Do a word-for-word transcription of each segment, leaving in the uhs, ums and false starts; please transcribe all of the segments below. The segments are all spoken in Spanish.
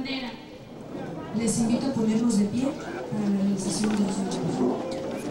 bandera. Les invito a ponernos de pie para la realización de los hechos.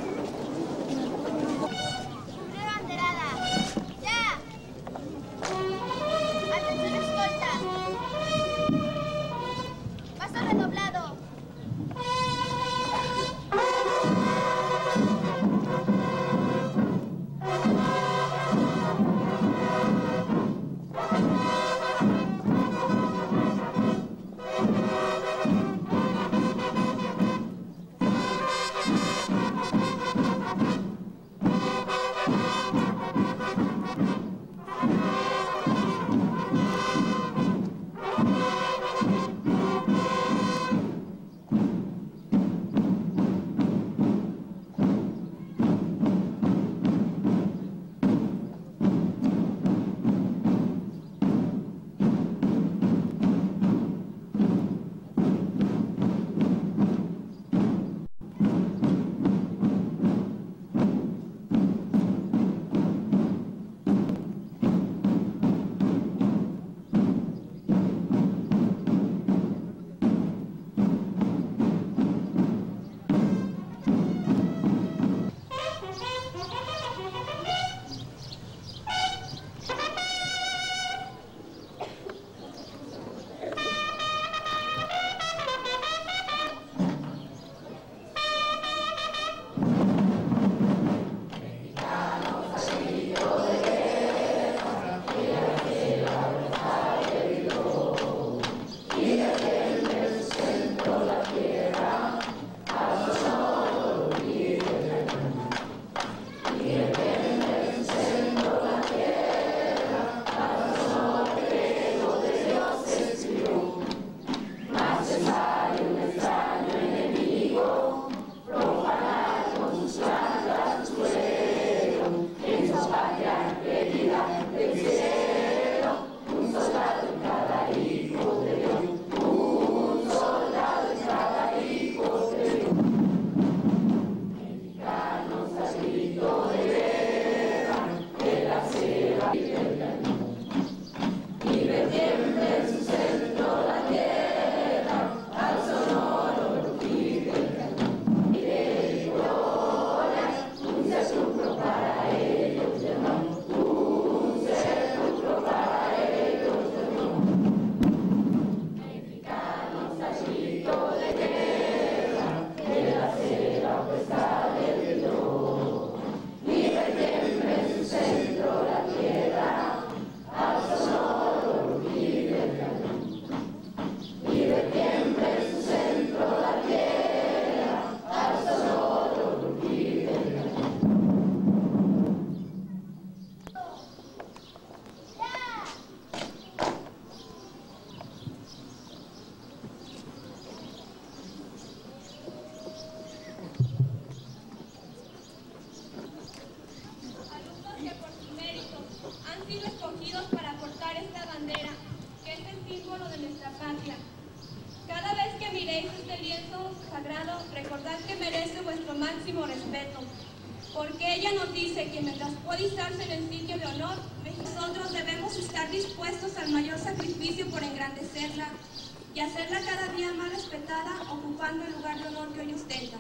Porque ella nos dice que mientras puede estarse en el sitio de honor, nosotros debemos estar dispuestos al mayor sacrificio por engrandecerla y hacerla cada día más respetada, ocupando el lugar de honor que hoy ostenta.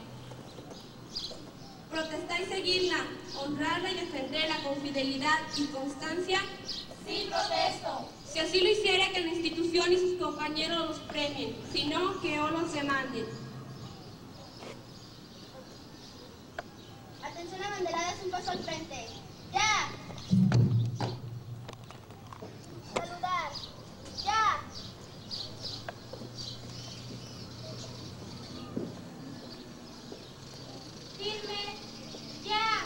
Protestar y seguirla, honrarla y defenderla con fidelidad y constancia. Sí, protesto. Si así lo hiciera, que la institución y sus compañeros los premien, si no, que o los demanden. Atención, abanderadas, un paso al frente. ¡Ya! Saludar. ¡Ya! Firme. ¡Ya!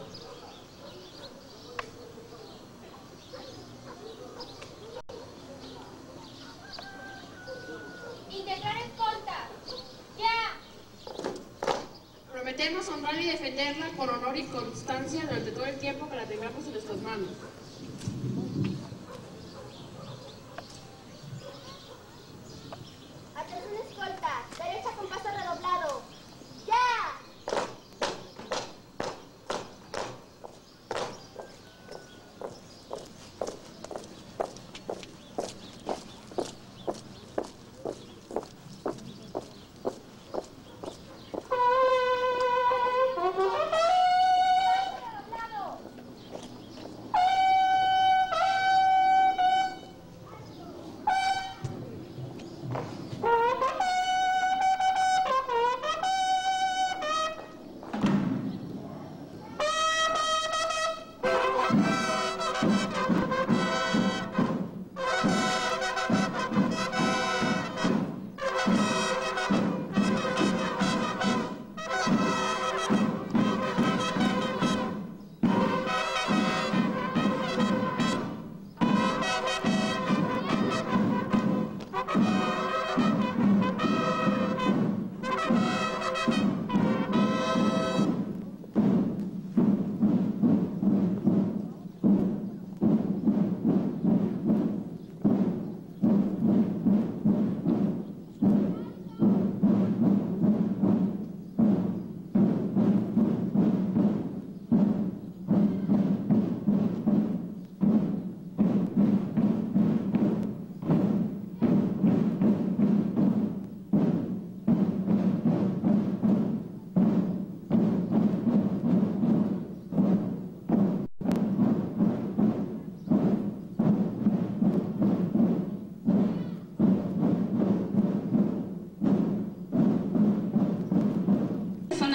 Integrar escolta. ¡Ya! Prometemos honrar y defenderla con honor y constancia durante todo el tiempo que la tengamos en nuestras manos. Atención, escolta. Derecha con paso redoblado. ¡Ya!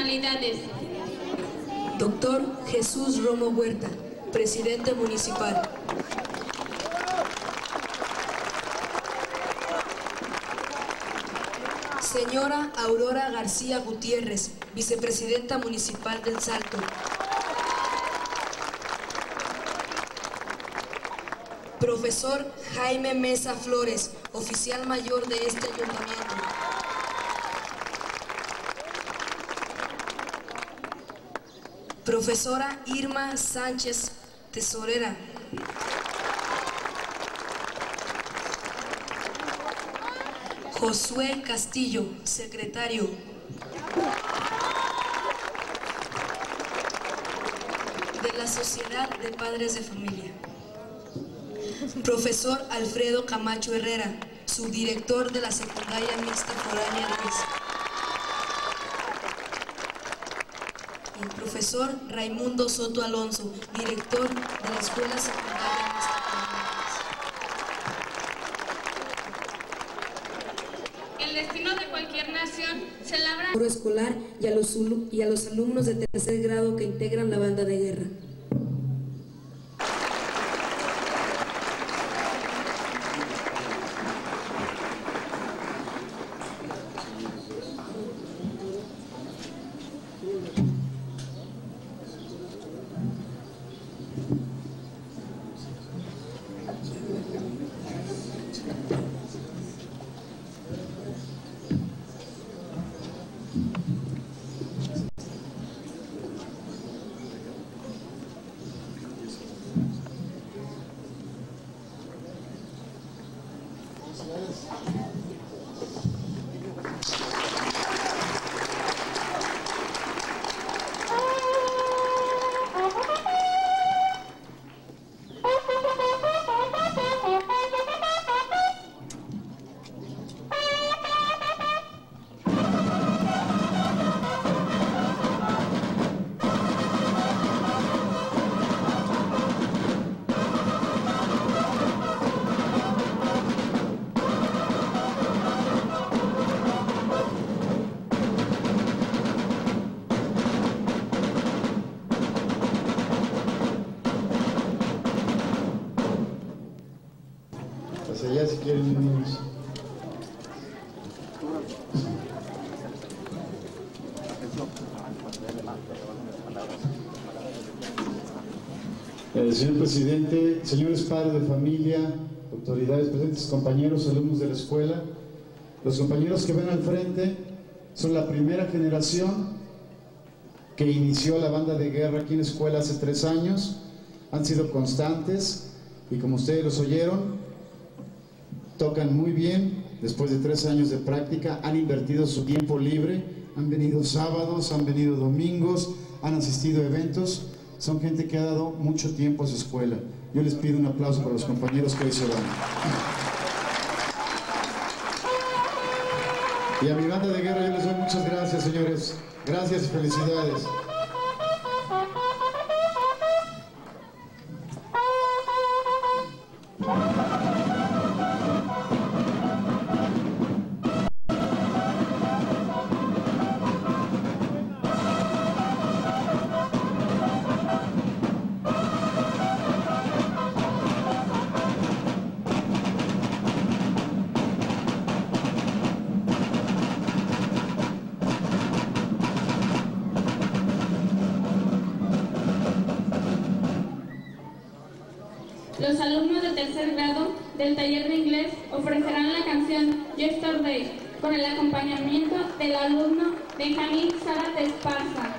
personalidades. Doctor Jesús Romo Huerta, presidente municipal. Señora Aurora García Gutiérrez, vicepresidenta municipal del Salto. Profesor Jaime Mesa Flores, oficial mayor de este ayuntamiento. Profesora Irma Sánchez, tesorera. Josué Castillo, secretario. De la Sociedad de Padres de Familia. Profesor Alfredo Camacho Herrera, subdirector de la Secundaria Mixta Foránea diez. Y el profesor Raimundo Soto Alonso, director de la Escuela Secundaria Mixta Foránea diez. El destino de cualquier nación se labra escolar y a los, y a los alumnos de tercer grado que integran la banda de guerra. Allá si quieren niños. Eh, señor presidente, señores padres de familia, autoridades presentes, compañeros, alumnos de la escuela, los compañeros que ven al frente son la primera generación que inició la banda de guerra aquí en la escuela hace tres años, han sido constantes y como ustedes los oyeron, tocan muy bien, después de tres años de práctica, han invertido su tiempo libre, han venido sábados, han venido domingos, han asistido a eventos, son gente que ha dado mucho tiempo a su escuela. Yo les pido un aplauso para los compañeros que hoy se van. Y a mi banda de guerra yo les doy muchas gracias, señores. Gracias y felicidades. Los alumnos de tercer grado del taller de inglés ofrecerán la canción Yesterday con el acompañamiento del alumno Benjamín Zárate Esparza.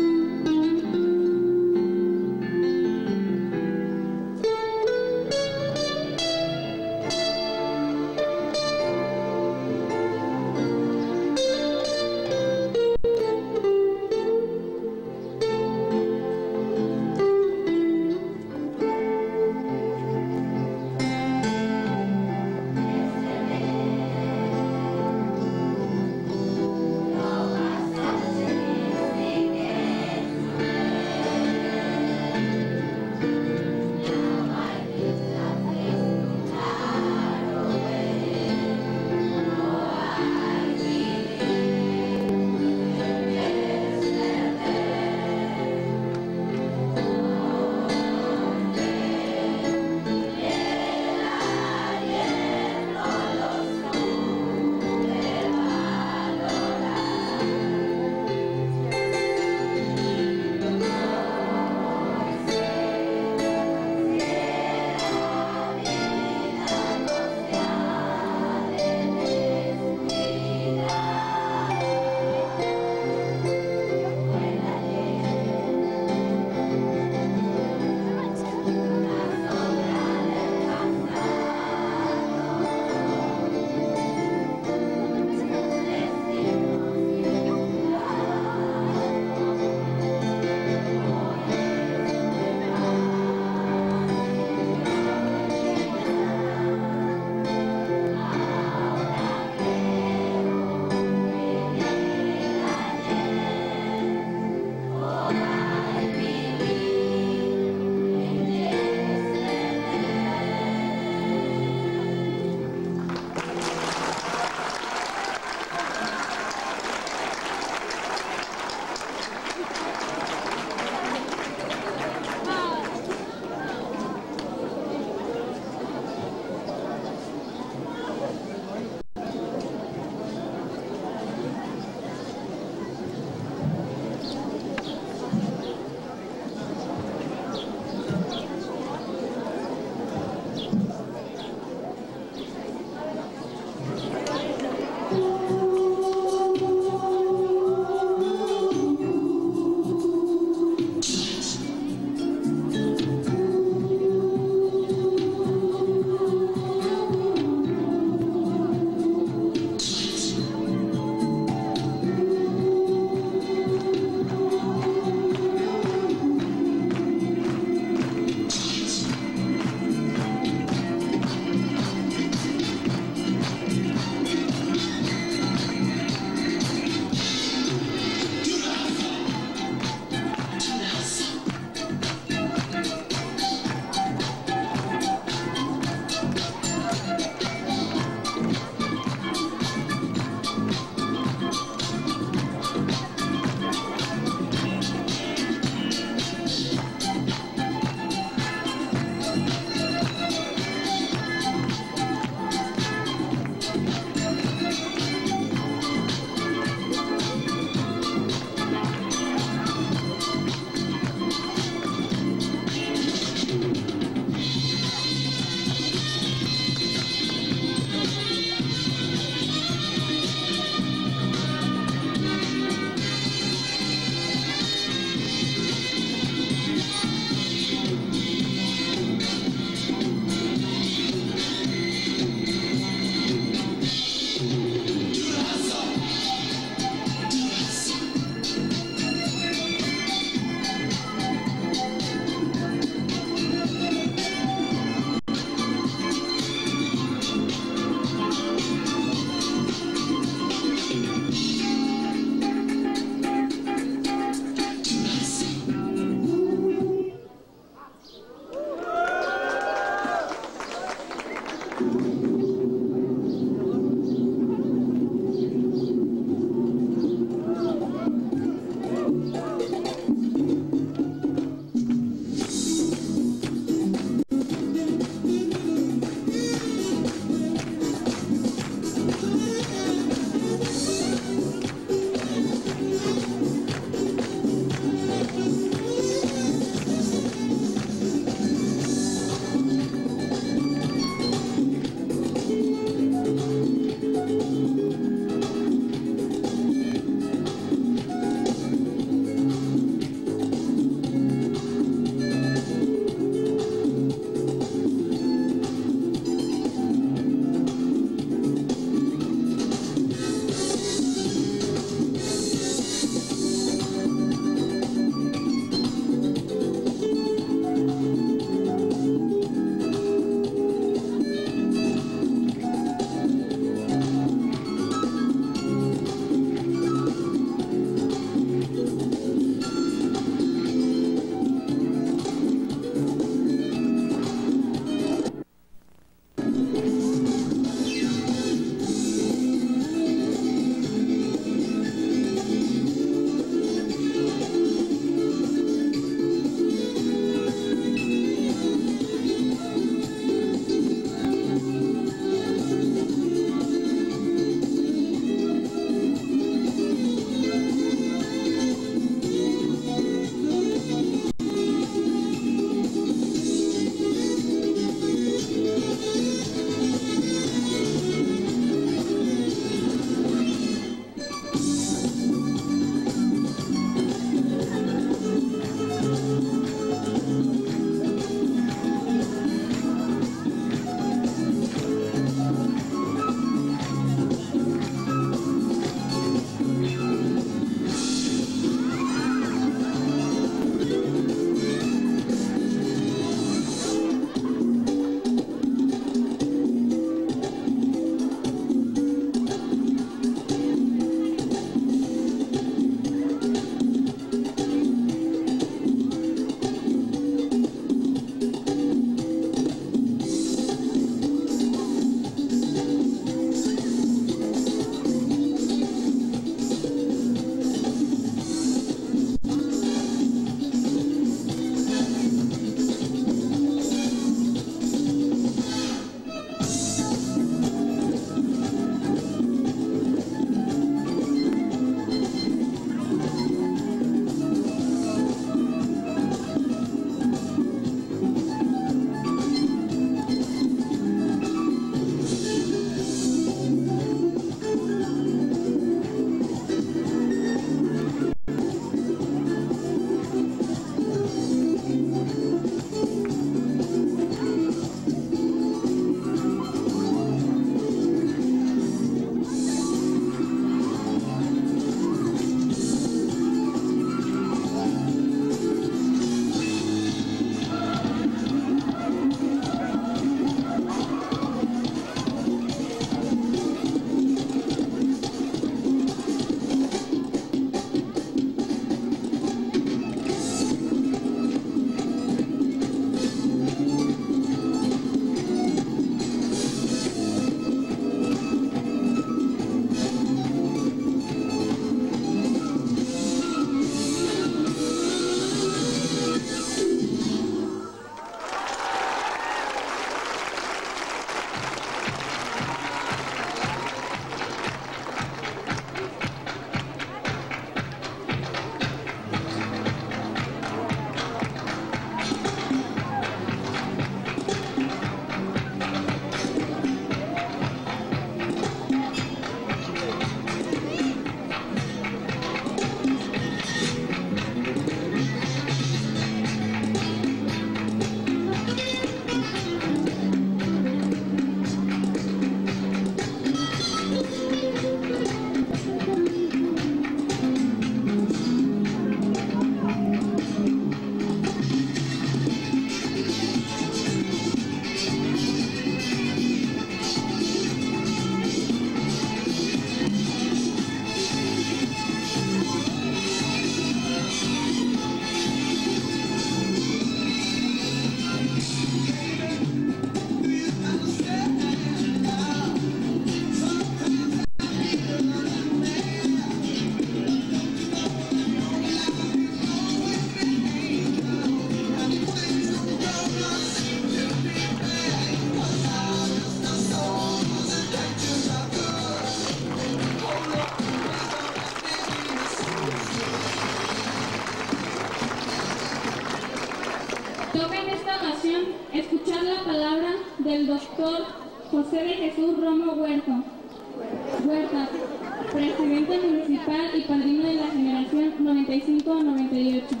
el doctor José de Jesús Romo Huerta, Huerta, presidente municipal y padrino de la generación noventa y cinco a noventa y ocho.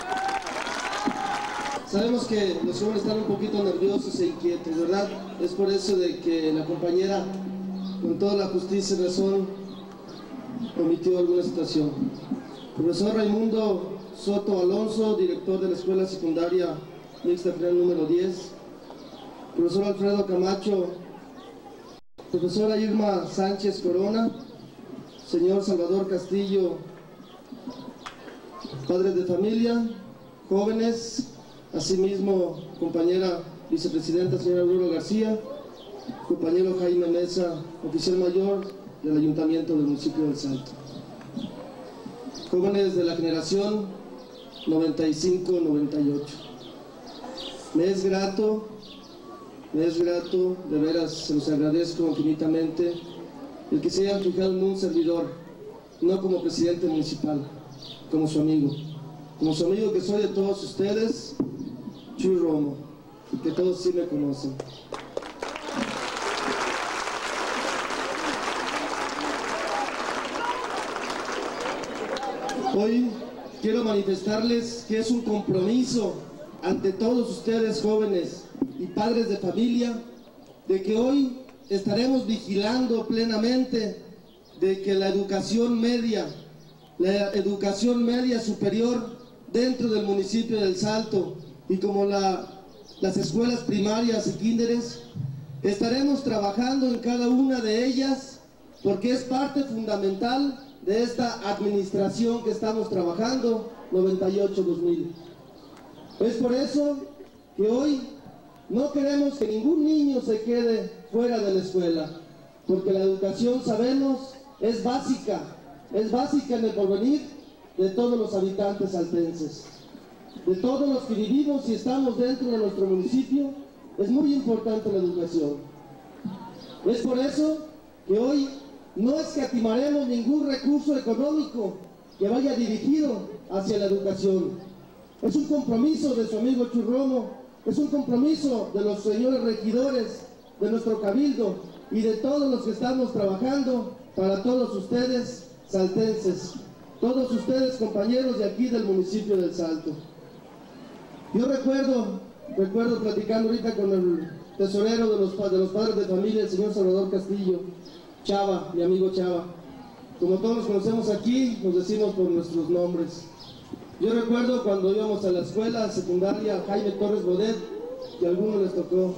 Sabemos que los jóvenes están un poquito nerviosos e inquietos, ¿verdad? Es por eso de que la compañera, con toda la justicia y razón, omitió alguna situación. Profesor Raimundo Soto Alonso, director de la Escuela Secundaria Mixta Federal número diez. Profesor Alfredo Camacho. Profesora Irma Sánchez Corona. Señor Salvador Castillo. Padres de familia, jóvenes. Asimismo, compañera vicepresidenta, señora Aurora García, compañero Jaime Mesa, oficial mayor del Ayuntamiento del municipio del Salto. Jóvenes de la generación noventa y cinco a noventa y ocho. Me es grato, me es grato, de veras se los agradezco infinitamente, el que se hayan fijado en un servidor, no como presidente municipal, como su amigo. Como su amigo que soy de todos ustedes, Chuy Romo, que todos sí me conocen. Hoy quiero manifestarles que es un compromiso ante todos ustedes jóvenes y padres de familia, de que hoy estaremos vigilando plenamente de que la educación media, la educación media superior dentro del municipio del Salto, y como la, las escuelas primarias y kinderes, estaremos trabajando en cada una de ellas, porque es parte fundamental de esta administración que estamos trabajando, noventa y ocho dos mil. Es por eso que hoy no queremos que ningún niño se quede fuera de la escuela, porque la educación, sabemos, es básica, es básica en el porvenir de todos los habitantes saltenses. De todos los que vivimos y estamos dentro de nuestro municipio, es muy importante la educación. Es por eso que hoy no escatimaremos ningún recurso económico que vaya dirigido hacia la educación. Es un compromiso de su amigo Chuy Romo, es un compromiso de los señores regidores de nuestro cabildo y de todos los que estamos trabajando para todos ustedes saltenses, todos ustedes compañeros de aquí del municipio del Salto. Yo recuerdo, recuerdo platicando ahorita con el tesorero de los, de los padres de familia, el señor Salvador Castillo, Chava, mi amigo Chava. Como todos nos conocemos aquí, nos decimos por nuestros nombres. Yo recuerdo cuando íbamos a la escuela secundaria Jaime Torres Bodet, que a algunos les tocó.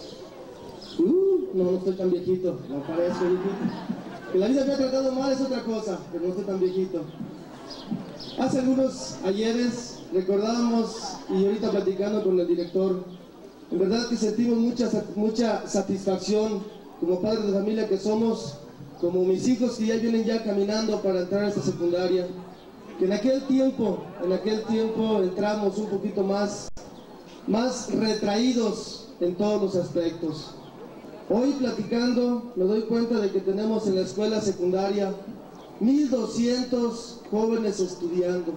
Uh, no, no estoy tan viejito, me parezco viejito. Que la vida me ha tratado mal es otra cosa, pero no estoy tan viejito. Hace algunos ayeres recordábamos, y ahorita platicando con el director, en verdad que sentimos mucha, mucha satisfacción como padres de familia que somos, como mis hijos que ya vienen ya caminando para entrar a esta secundaria, que en aquel tiempo, en aquel tiempo entramos un poquito más, más retraídos en todos los aspectos. Hoy platicando me doy cuenta de que tenemos en la escuela secundaria mil doscientos jóvenes estudiando,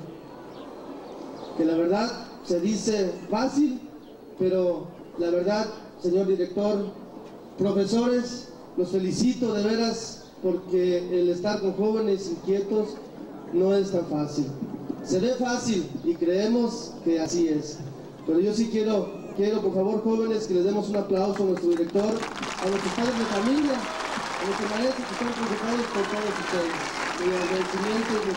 que la verdad se dice fácil, pero la verdad, señor director, profesores, los felicito de veras, porque el estar con jóvenes inquietos no es tan fácil. Se ve fácil y creemos que así es, pero yo sí quiero, quiero por favor jóvenes que les demos un aplauso a nuestro director, a nuestros padres de familia, a nuestros maestros que están preocupados por todos ustedes. Mi agradecimiento y mi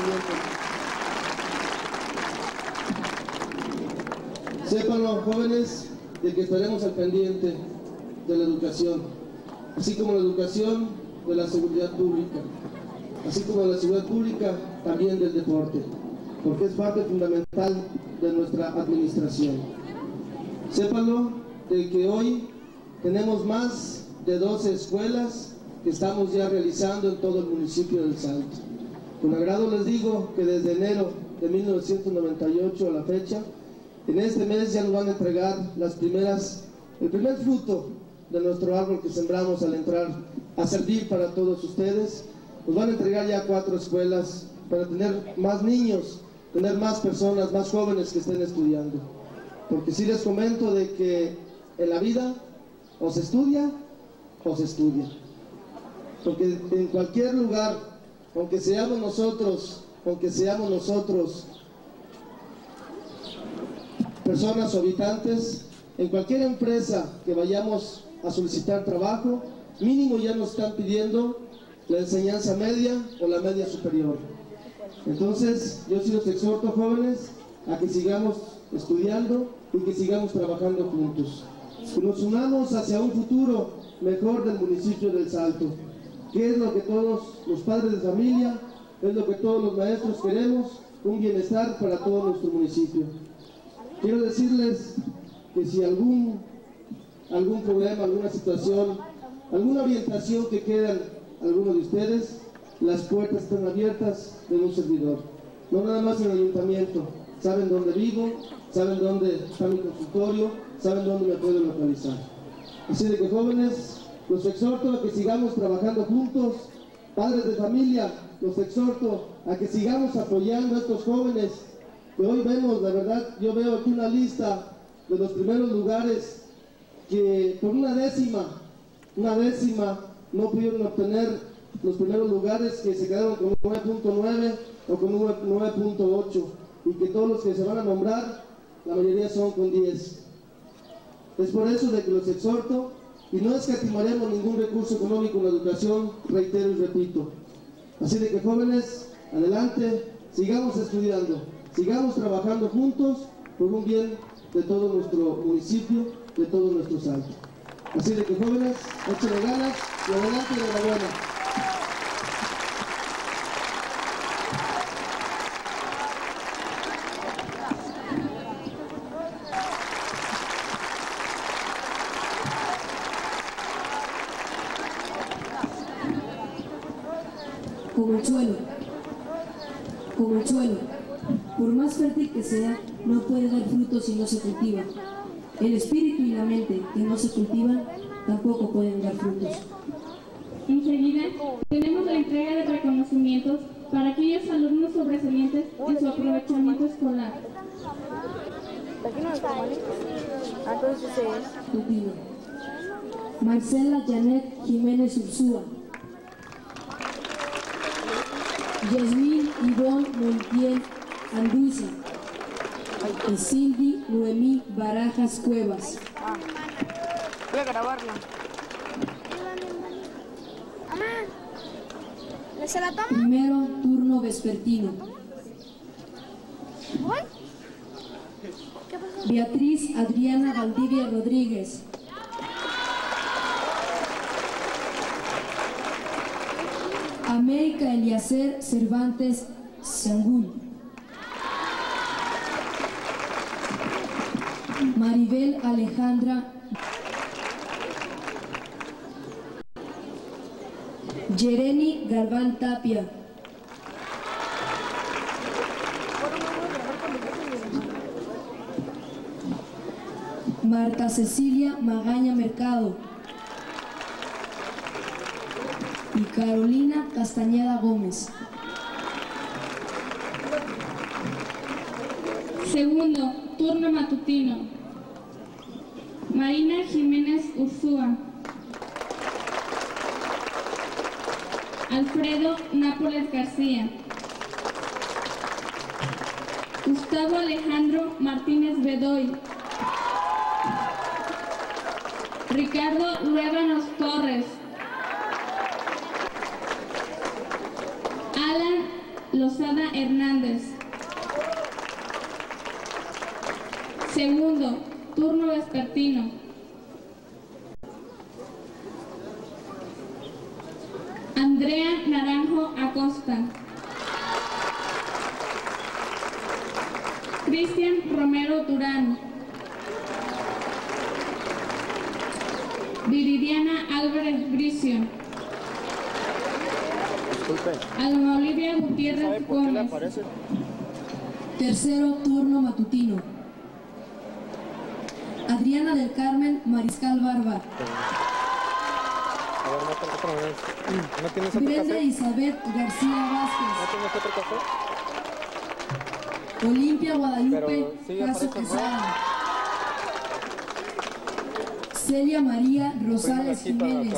reconocimiento. Sépanlo, jóvenes, de que estaremos al pendiente de la educación, así como la educación de la seguridad pública, así como la seguridad pública también del deporte, porque es parte fundamental de nuestra administración. Sépanlo de que hoy tenemos más de doce escuelas que estamos ya realizando en todo el municipio del Salto. Con agrado les digo que desde enero de mil novecientos noventa y ocho a la fecha, en este mes ya nos van a entregar las primeras, el primer fruto de nuestro árbol que sembramos al entrar a servir para todos ustedes. Nos van a entregar ya cuatro escuelas para tener más niños, tener más personas, más jóvenes que estén estudiando. Porque sí les comento de que en la vida o se estudia o se estudia. Porque en cualquier lugar, aunque seamos nosotros, aunque seamos nosotros personas o habitantes, en cualquier empresa que vayamos a solicitar trabajo, mínimo ya nos están pidiendo la enseñanza media o la media superior. Entonces, yo sí los exhorto, jóvenes, a que sigamos estudiando y que sigamos trabajando juntos. Que nos unamos hacia un futuro mejor del municipio del Salto, que es lo que todos los padres de familia, es lo que todos los maestros queremos, un bienestar para todo nuestro municipio. Quiero decirles que si algún, algún problema, alguna situación, alguna orientación que quieran algunos de ustedes, las puertas están abiertas de un servidor. No nada más en el ayuntamiento, saben dónde vivo, saben dónde está mi consultorio, saben dónde me pueden localizar. Así de que, jóvenes, los exhorto a que sigamos trabajando juntos. Padres de familia, los exhorto a que sigamos apoyando a estos jóvenes que hoy vemos. La verdad, yo veo aquí una lista de los primeros lugares que por una décima, una décima no pudieron obtener los primeros lugares, que se quedaron con nueve punto nueve o con nueve punto ocho, y que todos los que se van a nombrar, la mayoría son con diez. Es por eso de que los exhorto, y no escatimaremos ningún recurso económico en la educación, reitero y repito. Así de que, jóvenes, adelante, sigamos estudiando, sigamos trabajando juntos por un bien de todo nuestro municipio, de todo nuestro Salto. Así de que, jóvenes, échenle ganas y adelante, y enhorabuena. Como el suelo, como el suelo, por más fértil que sea, no puede dar frutos si no se cultiva. El espíritu y la mente que no se cultivan tampoco pueden dar frutos. Enseguida, tenemos la entrega de reconocimientos para aquellos alumnos sobresalientes en su aprovechamiento escolar. Cultivo. Marcela Janet Jiménez Ursúa. Yasmín Ivonne Montiel Anduza y Cindy Noemí Barajas Cuevas. Ah, voy a grabarla. Mamá, ¿se la toma? Primero turno vespertino. ¿Voy? ¿Qué pasó? Beatriz Adriana Valdivia Rodríguez. América Eliezer Cervantes Sangul. Maribel Alejandra. Yereni Galván Tapia. Marta Cecilia Magaña Mercado. Y Carolina Castañeda Gómez. Segundo, turno matutino. Marina Jiménez Ursúa. Alfredo Nápoles García. Gustavo Alejandro Martínez Bedoy. Ricardo Luévanos Torres. Alan Lozada Hernández. Segundo, turno vespertino. Andrea Naranjo Acosta. Cristian Romero Durán. Viridiana Álvarez Bricio. Alma Olivia Gutiérrez Gómez. Tercero turno matutino. Adriana del Carmen Mariscal Barba. Brenda Isabel García Vázquez. Olimpia Guadalupe Caso Quesada. Celia María Rosales Jiménez.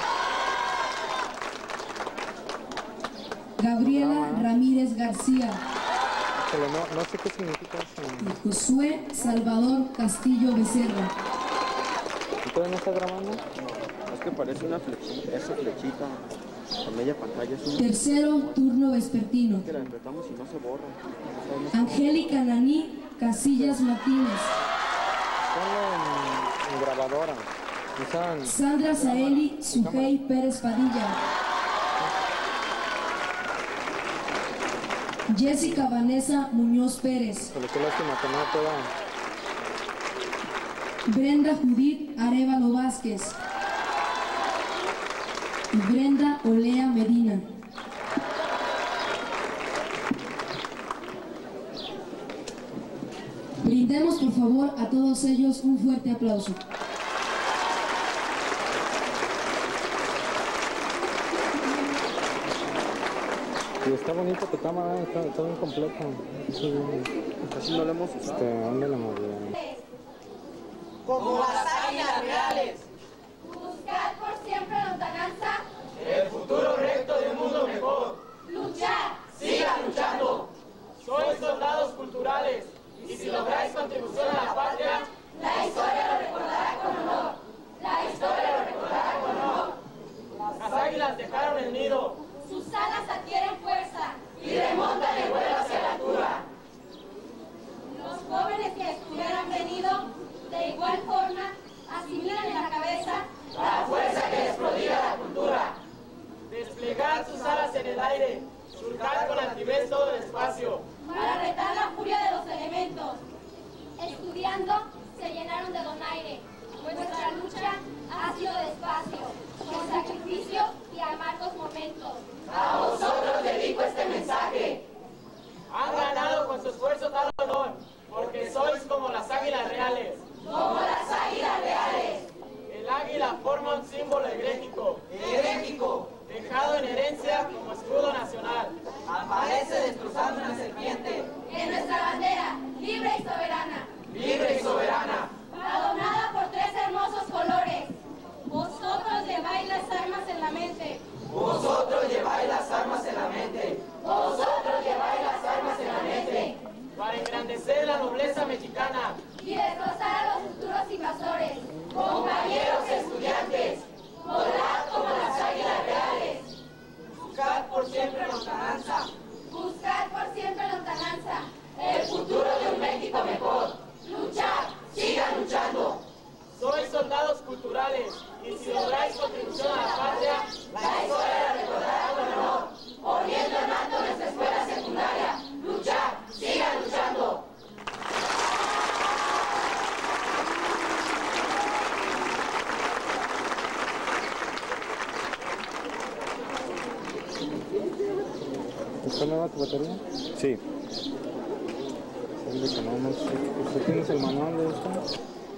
Gabriela Ramírez García. No, no sé qué significa eso. Y Josué Salvador Castillo Becerra. ¿Todavía no está grabando? No, es que parece una flechita, esa flechita a media pantalla. Es un... Tercero turno vespertino. Que la apretamos y no se borra. Angélica Naní Casillas Martínez. Ponlo en, en grabadora. Usan... Sandra Saeli Sujei Pérez Padilla. Jessica Vanessa Muñoz Pérez. Pero qué lástima que no pueda. Brenda Judith Arevalo Vázquez. Y Brenda Olea Medina. Brindemos por favor a todos ellos un fuerte aplauso. Y está bonita tu cámara, está, está bien completa. Sí, casi no la hemos usado. Este, ¿dónde la movió? Como las águilas reales. Buscar por siempre lontananza. El futuro recto de un mundo mejor. Luchar. Sigan luchando. Sois soldados culturales. Y si lográis contribución a la patria, la historia lo recordará con honor. La historia lo recordará con honor. Las águilas dejaron el nido. Sus alas adquieren fuerza. Y remontan el vuelo hacia la altura. Los jóvenes que hubieran venido, de igual forma, asimilan en la cabeza la fuerza que les prodiga la cultura. Desplegar sus alas en el aire, surcar con altivez todo el espacio. Para retar la furia de los elementos. Estudiando, se llenaron de donaire. Nuestra lucha ha sido despacio, con sacrificio y amargos momentos. A vosotros dedico este mensaje. Han ganado con su esfuerzo tal honor, porque sois como las águilas reales. Como las águilas reales. El águila forma un símbolo herético. Herético. Dejado en herencia como escudo nacional. Aparece destrozando una serpiente. En nuestra bandera, libre y soberana. Libre y soberana. Adornada por tres hermosos colores. Vosotros lleváis las armas en la mente. Vosotros lleváis las armas en la mente. Vosotros lleváis las armas en la mente. Para engrandecer la nobleza mexicana. Y destrozar a los futuros invasores. Compañeros estudiantes. Volad como las águilas reales. Buscad por siempre lontananza. Buscad por siempre lontananza. El futuro de un México mejor. Luchad. Sigan luchando. Sois soldados culturales. Y si lográis contribución a la patria, la historia la recordará con honor. Poniendo en alto nuestra escuela secundaria. Luchad. Sigan luchando. ¿Está nueva tu batería? Sí. ¿Usted tienes el manual de esto?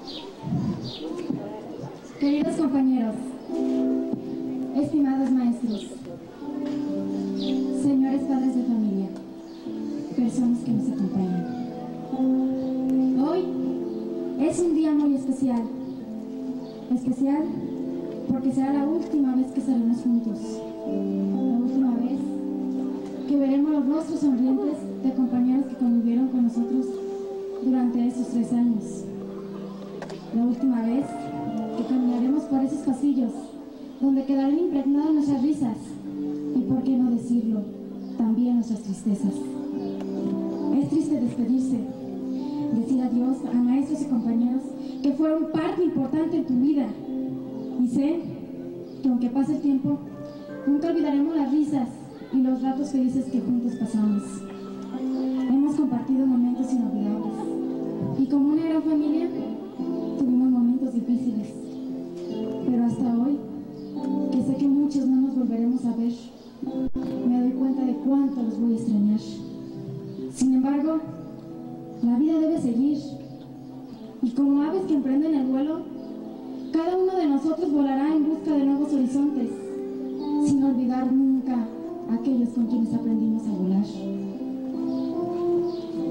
Queridos compañeros, estimados maestros, señores padres de familia, personas que nos acompañan. Hoy es un día muy especial. Especial porque será la última vez que estaremos juntos. La última vez que veremos los rostros sonrientes de compañeros que convivieron con nosotros durante estos tres años. La última vez que caminaremos por esos pasillos donde quedarán impregnadas nuestras risas y, por qué no decirlo, también nuestras tristezas. Es triste despedirse, decir adiós a maestros y compañeros que fueron parte importante en tu vida. Y sé que aunque pase el tiempo, nunca olvidaremos las risas y los ratos felices que juntos pasamos. Hemos compartido momentos inolvidables y como una gran familia tuvimos momentos difíciles, pero hasta hoy, que sé que muchos no nos volveremos a ver, me doy cuenta de cuánto los voy a extrañar. Sin embargo, la vida debe seguir y como aves que emprenden el vuelo, cada uno de nosotros volará en busca de nuevos horizontes, sin olvidar nunca a aquellos con quienes aprendimos a volar.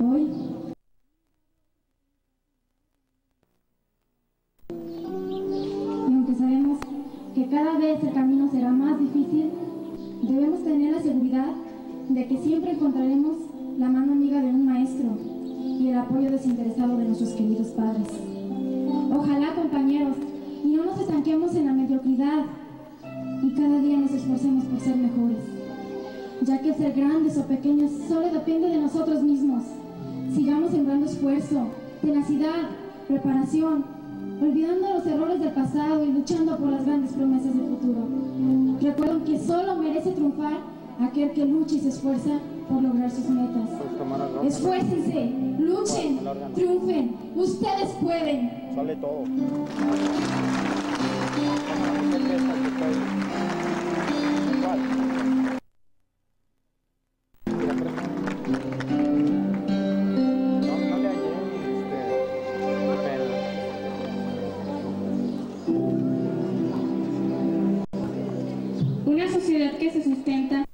Hoy seguridad de que siempre encontraremos la mano amiga de un maestro y el apoyo desinteresado de nuestros queridos padres. Ojalá, compañeros, y no nos estanquemos en la mediocridad y cada día nos esforcemos por ser mejores, ya que ser grandes o pequeños solo depende de nosotros mismos. Sigamos sembrando esfuerzo, tenacidad, preparación, olvidando los errores del pasado y luchando por las grandes promesas del futuro. Recuerden que solo merece triunfar aquel que lucha y se esfuerza por lograr sus metas. Esfuércense, luchen, triunfen, ustedes pueden. Sale todo. Una sociedad que se sustenta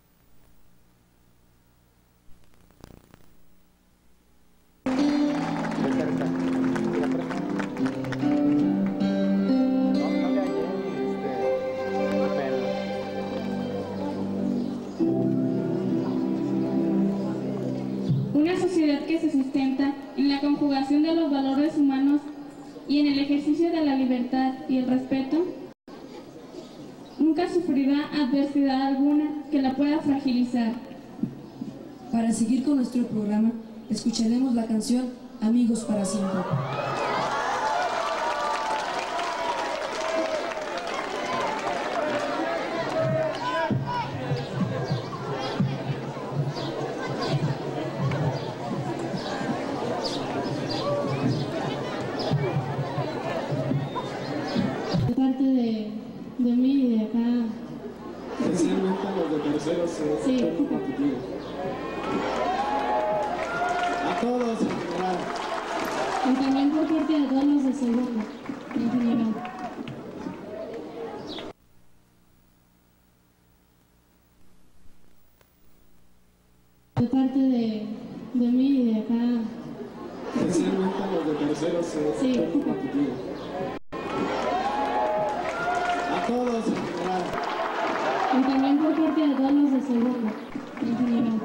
Una sociedad que se sustenta en la conjugación de los valores humanos y en el ejercicio de la libertad y el respeto nunca sufrirá adversidad alguna que la pueda fragilizar. Para seguir con nuestro programa, escucharemos la canción Amigos para siempre. De parte de, de mí y de acá. Especialmente los de terceros eh, Sí. turno competitivo. A todos en general. Y también por parte de todos los de segundo, en general. De parte de, de mí y de acá. Especialmente los de terceros eh, Sí. turno competitivo. A todos en general. Y también por parte de todos los de segundo, en general.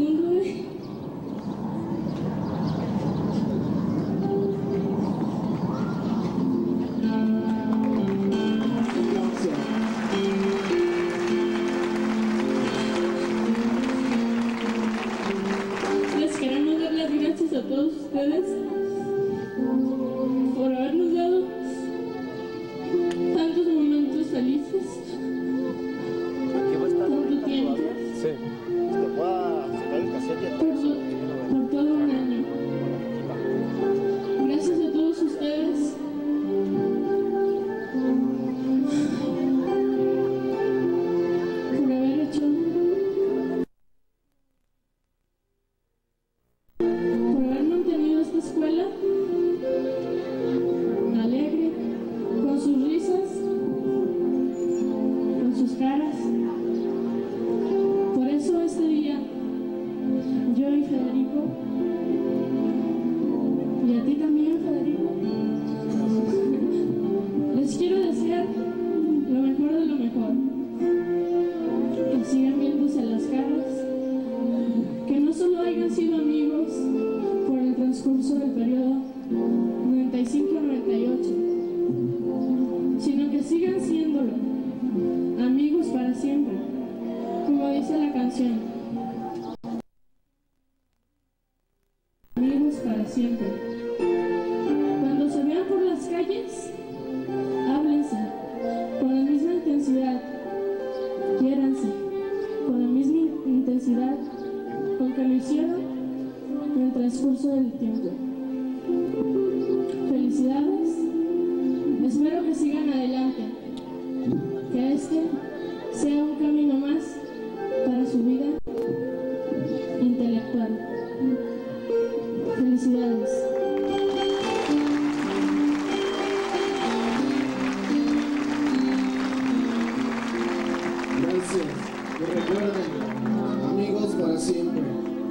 mundo de... Les queremos dar las gracias a todos ustedes por habernos dado tantos momentos felices, tanto tiempo, Sí. Te voy a sacar el cassette y a por, por todo un año. Gracias a todos ustedes. Por haber hecho, por haber mantenido esta escuela alegre, con sus risas, con sus caras. Por eso este día, yo y Federico, y a ti también, Federico, les quiero desear lo mejor de lo mejor. Que sigan viéndose las caras, que no solo hayan sido amigos por el transcurso del periodo noventa y cinco noventa y ocho, sino que sigan siéndolo, amigos para siempre, como dice la canción. Amigos para siempre. Cuando se vean por las calles, háblense con la misma intensidad, quiéranse con la misma intensidad con que lo hicieron en el transcurso del tiempo. Felicidades, espero que sigan adelante, que este sea un camino más para su vida intelectual. Felicidades. Gracias. Y recuerden, amigos para siempre.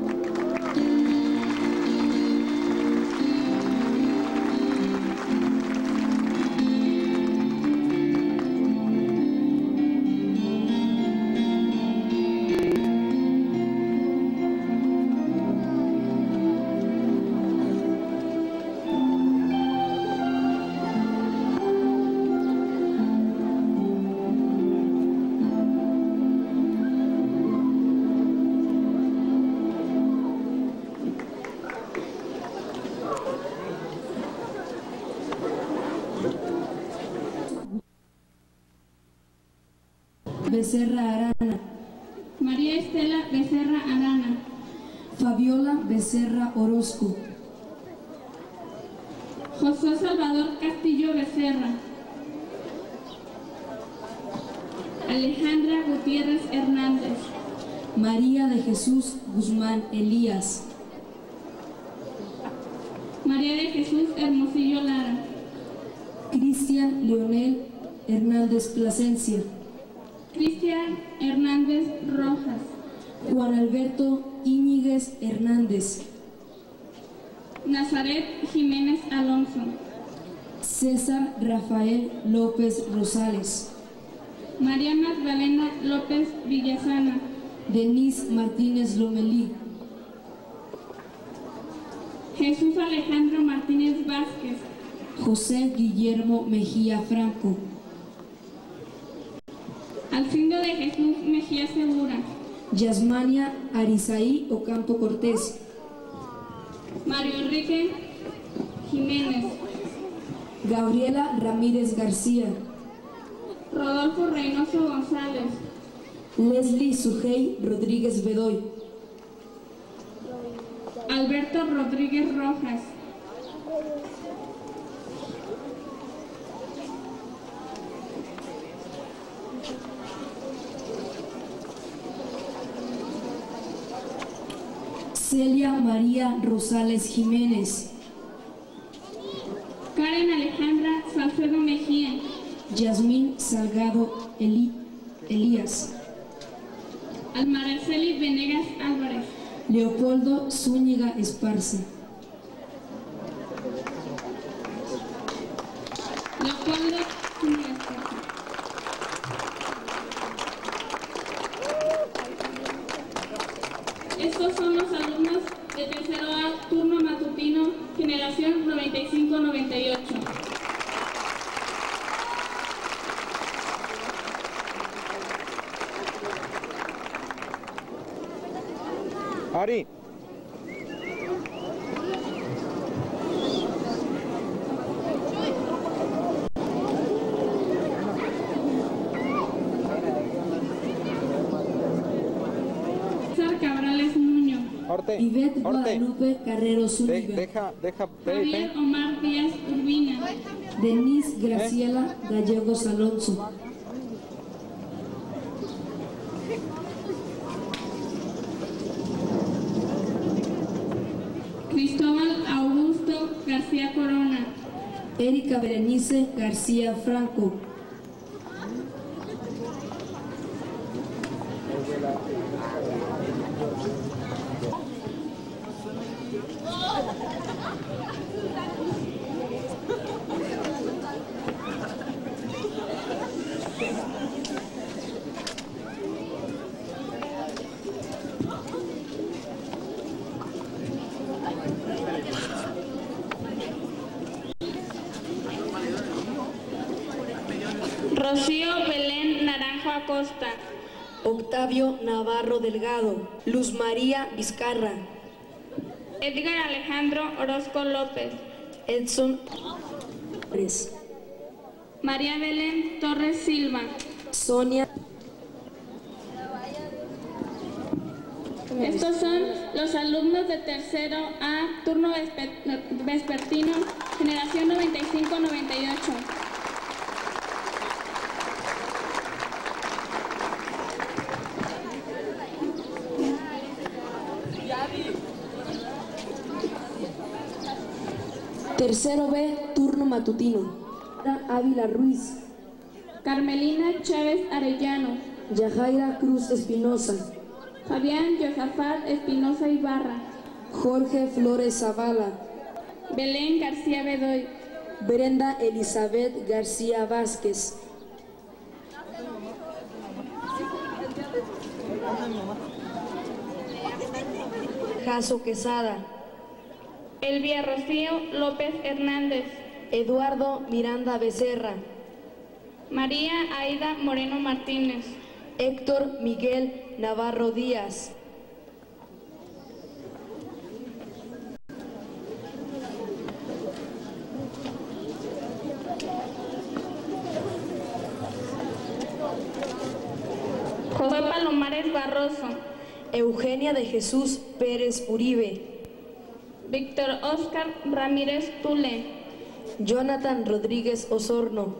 Becerra Arana, María Estela Becerra Arana, Fabiola Becerra Orozco, José Salvador Castillo Becerra, Alejandra Gutiérrez Hernández, María de Jesús Guzmán Elías, María de Jesús Hermosillo Lara, Cristian Leonel Hernández Plasencia, Cristian Hernández Rojas, Juan Alberto Íñiguez Hernández, Nazaret Jiménez Alonso, César Rafael López Rosales, María Magdalena López Villasana, Denise Martínez Lomelí, Jesús Alejandro Martínez Vázquez, José Guillermo Mejía Franco, Alcindo de Jesús Mejía Segura, Yasmania Arizaí Ocampo Cortés, Mario Enrique Jiménez, Gabriela Ramírez García, Rodolfo Reynoso González, Leslie Sujei Rodríguez Bedoy, Alberto Rodríguez Rojas, Celia María Rosales Jiménez, Karen Alejandra Salcedo Mejía, Yasmín Salgado Eli- Elías, Almaraceli Venegas Álvarez, Leopoldo Zúñiga Esparza, Leopoldo Zúñiga Esparza. Estos son de tercero A, turno matutino, generación noventa y cinco noventa y ocho. Ari. Cabrales Nuño. Orte. Ivette Orte. Guadalupe Carrero Zúñiga. De, deja, deja, ve, Javier ve. Omar Díaz Urbina. Denise Graciela Gallegos Alonso. Cristóbal Augusto García Corona. Erika Berenice García Franco. Rocío Belén Naranjo Acosta. Octavio Navarro Delgado. Luz María Vizcarra. Edgar Alejandro Orozco López. Edson Pérez. María Belén Torres Silva. Sonia. Estos son los alumnos de tercero A, turno vespertino, generación noventa y cinco noventa y ocho. Tercero B, turno matutino. Ávila Ruiz. Carmelina Chávez Arellano. Yajaira Cruz Espinosa. Fabián Josafat Espinosa Ibarra. Jorge Flores Zavala. Belén García Bedoy. Brenda Elizabeth García Vázquez. Jaso Quesada. Elvia Rocío López Hernández. Eduardo Miranda Becerra. María Aida Moreno Martínez. Héctor Miguel Navarro Díaz. José Palomares Barroso. Eugenia de Jesús Pérez Uribe. Víctor Oscar Ramírez Tule. Jonathan Rodríguez Osorno.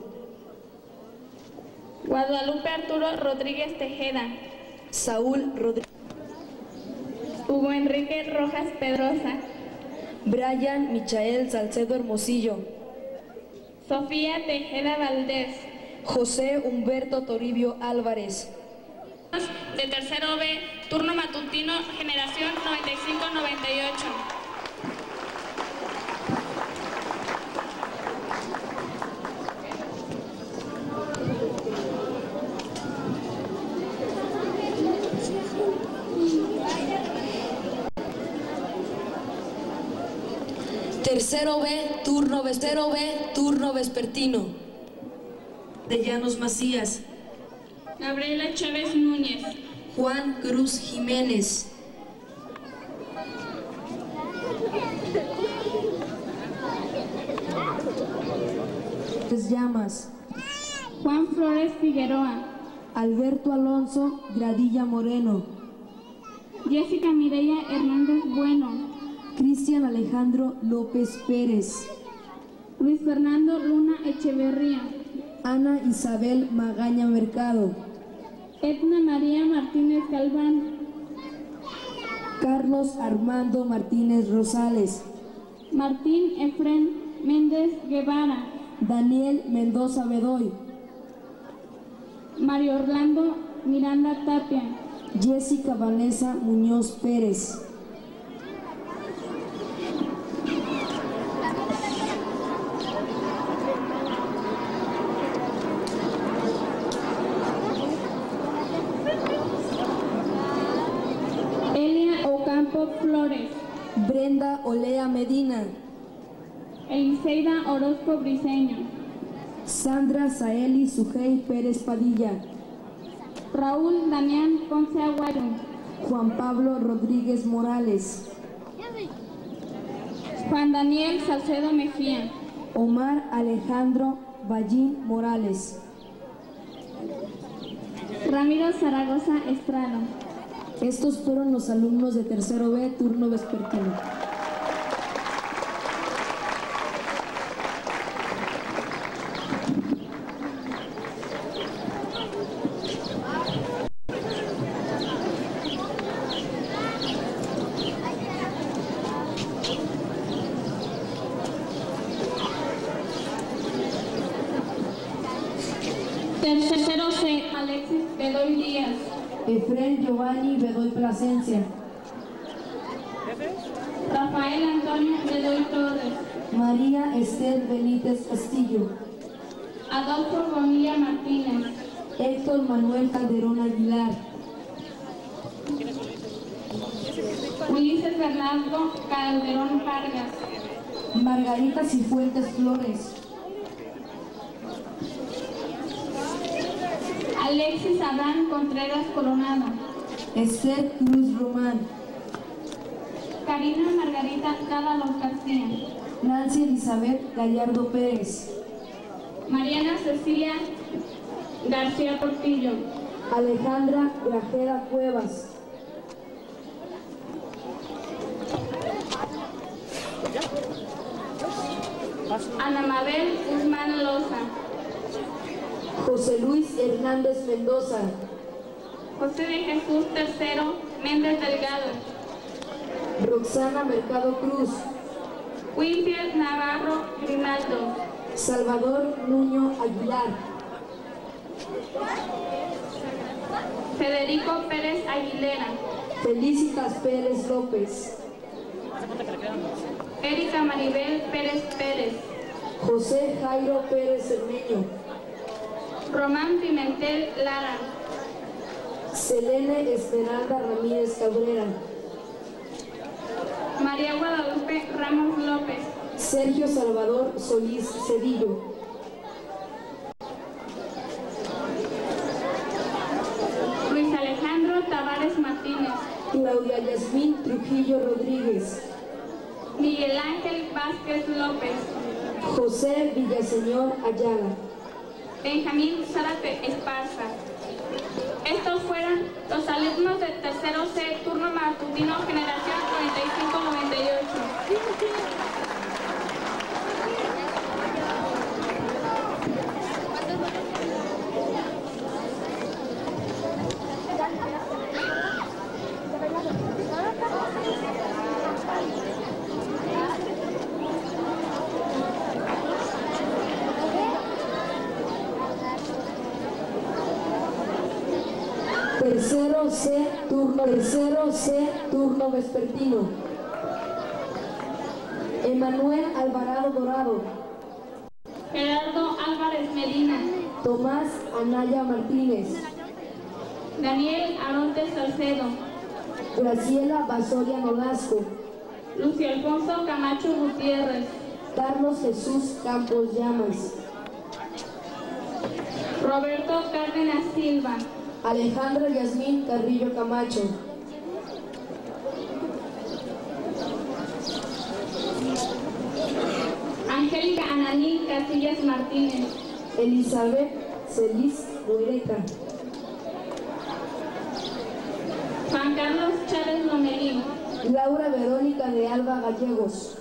Guadalupe Arturo Rodríguez Tejeda. Saúl Rodríguez. Hugo Enrique Rojas Pedrosa. Brian Michael Salcedo Hermosillo. Sofía Tejeda Valdés. José Humberto Toribio Álvarez. De tercero B, turno matutino, generación noventa y cinco noventa y ocho. Tercero B, turno tercero B, turno vespertino. De Llanos Macías. Gabriela Chávez Núñez. Juan Cruz Jiménez. Llamas. Juan Flores Figueroa. Alberto Alonso Gradilla Moreno. Jessica Mireya Hernández Bueno. Cristian Alejandro López Pérez. Luis Fernando Luna Echeverría. Ana Isabel Magaña Mercado. Edna María Martínez Galván. Carlos Armando Martínez Rosales. Martín Efrén Méndez Guevara. Daniel Mendoza Bedoy. Mario Orlando Miranda Tapia. Jessica Vanessa Muñoz Pérez. Elia Ocampo Flores. Brenda Olea Medina, Eliseida Orozco Briceño, Sandra Saeli Sujei Pérez Padilla, Raúl Damián Ponce Aguayo, Juan Pablo Rodríguez Morales, Juan Daniel Salcedo Mejía, Omar Alejandro Ballín Morales, Ramiro Zaragoza Estrada. Estos fueron los alumnos de tercero B, turno vespertino. Tercero C, Alexis Bedoy Díaz. Efrén Giovanni Bedoy Plasencia, Rafael Antonio Bedoy Torres, María Esther Benítez Castillo, Adolfo Bonilla Martínez, Héctor Manuel Calderón Aguilar, Ulises Bernardo Calderón Vargas, Margarita Cifuentes Flores, Alexis Adán Contreras Coronado, Esther Cruz Román, Karina Margarita Cádalos García, Nancy Elizabeth Gallardo Pérez, Mariana Cecilia García Portillo, Alejandra Grajeda Cuevas, Ana Mabel Guzmán Loza, José Luis Hernández Mendoza, José de Jesús Tercero Méndez Delgado, Roxana Mercado Cruz, Wilfred Navarro Grimaldo, Salvador Nuño Aguilar, Federico Pérez Aguilera, Felicitas Pérez López, Erika Maribel Pérez Pérez, José Jairo Pérez Cermeño, Román Pimentel Lara, Selene Esmeralda Ramírez Cabrera, María Guadalupe Ramos López, Sergio Salvador Solís Cedillo, Luis Alejandro Tavares Martínez, Claudia Yasmín Trujillo Rodríguez, Miguel Ángel Vázquez López, José Villaseñor Ayala, Benjamín Zárate Esparza. Estos fueron los alumnos del tercero C, turno matutino, generación noventa y cinco noventa y ocho. Tercero C, turno, tercero C, turno vespertino. Emanuel Alvarado Dorado, Gerardo Álvarez Medina, Tomás Anaya Martínez, Daniel Aronte Salcedo, Graciela Basoria Nolasco, Lucio Alfonso Camacho Gutiérrez, Carlos Jesús Campos Llamas, Roberto Cárdenas Silva, Alejandra Yasmín Carrillo Camacho, Angélica Ananí Casillas Martínez, Elizabeth Celis Muireca, Juan Carlos Chávez Lomelí, Laura Verónica de Alba Gallegos,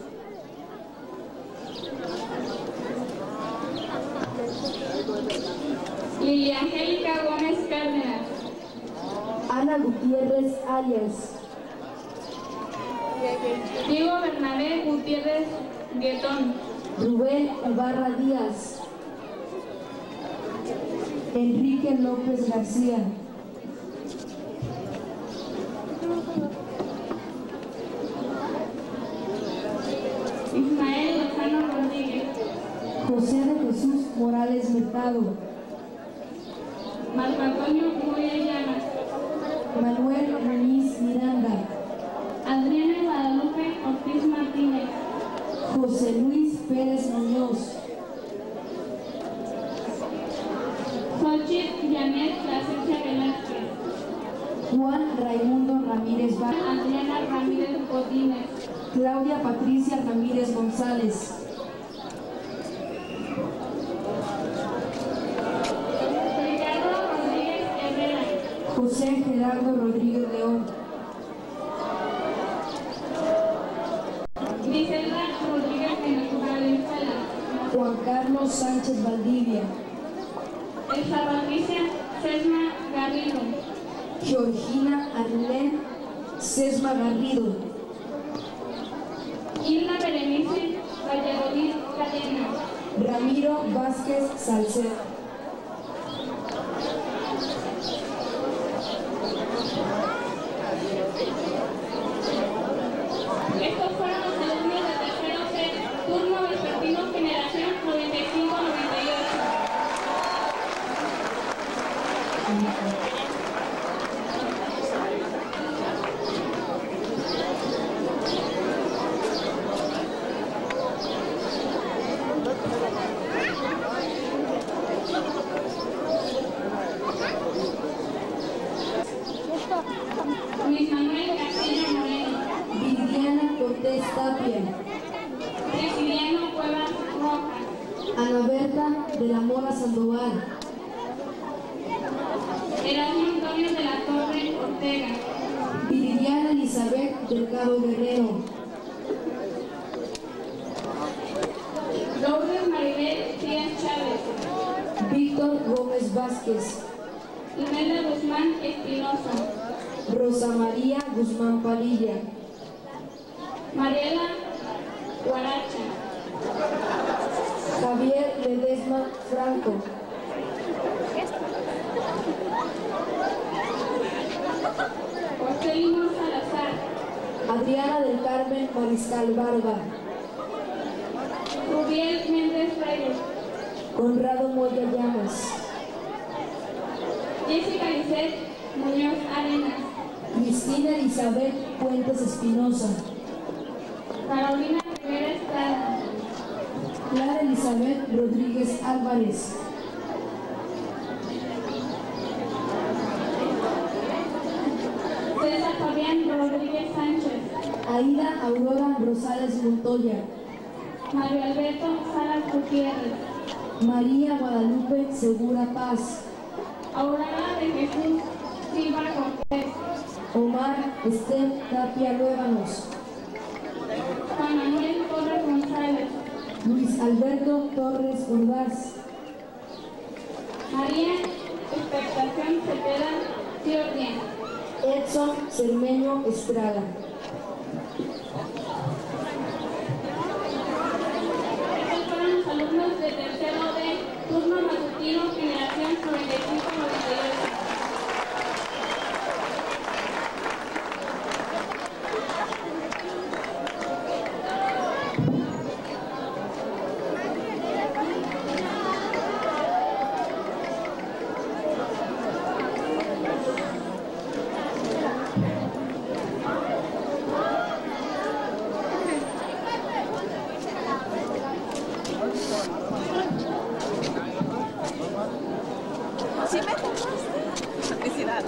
Lilia Angélica Gómez Cárdenas, Ana Gutiérrez Arias, Diego Bernabé Gutiérrez Guetón, Rubén Ibarra Díaz, Enrique López García, Ismael Lozano Rodríguez, José de Jesús Morales Mercado, Marco Antonio Moya Llamas, Manuel Ruiz Miranda, Adriana Guadalupe José Luis Pérez Muñoz, Xochitl Janet Plasencia Velázquez, Juan Raimundo Ramírez Vargas, Adriana Ramírez Godínez, Claudia Patricia Ramírez González, Ricardo Rodríguez Herrera, José Gerardo Rodríguez León, Griselda Rodríguez Valenzuela, Juan Carlos Sánchez Valdivia, Elsa Patricia Sesma Garrido, Georgina Arlén Sesma Garrido, Hilda Berenice Valladolid Cadena, Ramiro Vázquez Salcedo. Estos fueron los alumnos de tercero C, turno vespertino generación noventa y cinco noventa y ocho. Luis Manuel Castillo Moreno, Viviana Cortés Tapia, Prisciliano Cuevas Rojas, Ana Berta de la Mora Sandoval, Erasmo Antonio de la Torre Ortega, Viridiana Elizabeth Delgado Guerrero, Lourdes Maribel Díaz Chávez, Víctor Gómez Vázquez, Imelda Guzmán Espinosa, Rosa María Guzmán Padilla, Mariela Guaracha, Javier Ledesma Franco, José Limón Salazar, Adriana del Carmen Mariscal Barba, Rubiel Méndez Reyes, Conrado Moya Llamas, Jessica Lisset Muñoz Arenas, Cristina Elizabeth Puentes Espinosa, Carolina Rivera Estrada, Clara Elizabeth Rodríguez Álvarez, César Fabián Rodríguez Sánchez, Aida Aurora Rosales Montoya, Mario Alberto Salas Gutiérrez, María Guadalupe Segura Paz, Aurora de Jesús Silva Cortés, Omar Esther Tapia Luébanos, Juan Manuel Torres González, Luis Alberto Torres Ordaz, María Expectación Cepeda Ciordia, Edson Cermeño Estrada. Estos fueron los alumnos de tercero D, turno matutino, generación noventa y cinco noventa y ocho. ¿Sí me tomaste? Felicidad.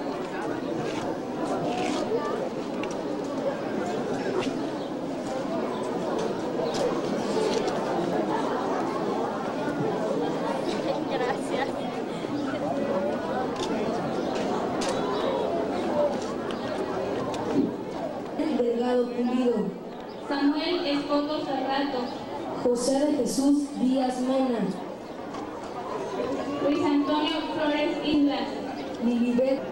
Gracias. Delgado Pulido, Samuel Escoto Cerrato, José de Jesús Díaz Mena, Luis Antonio Flores Islas, Lilibet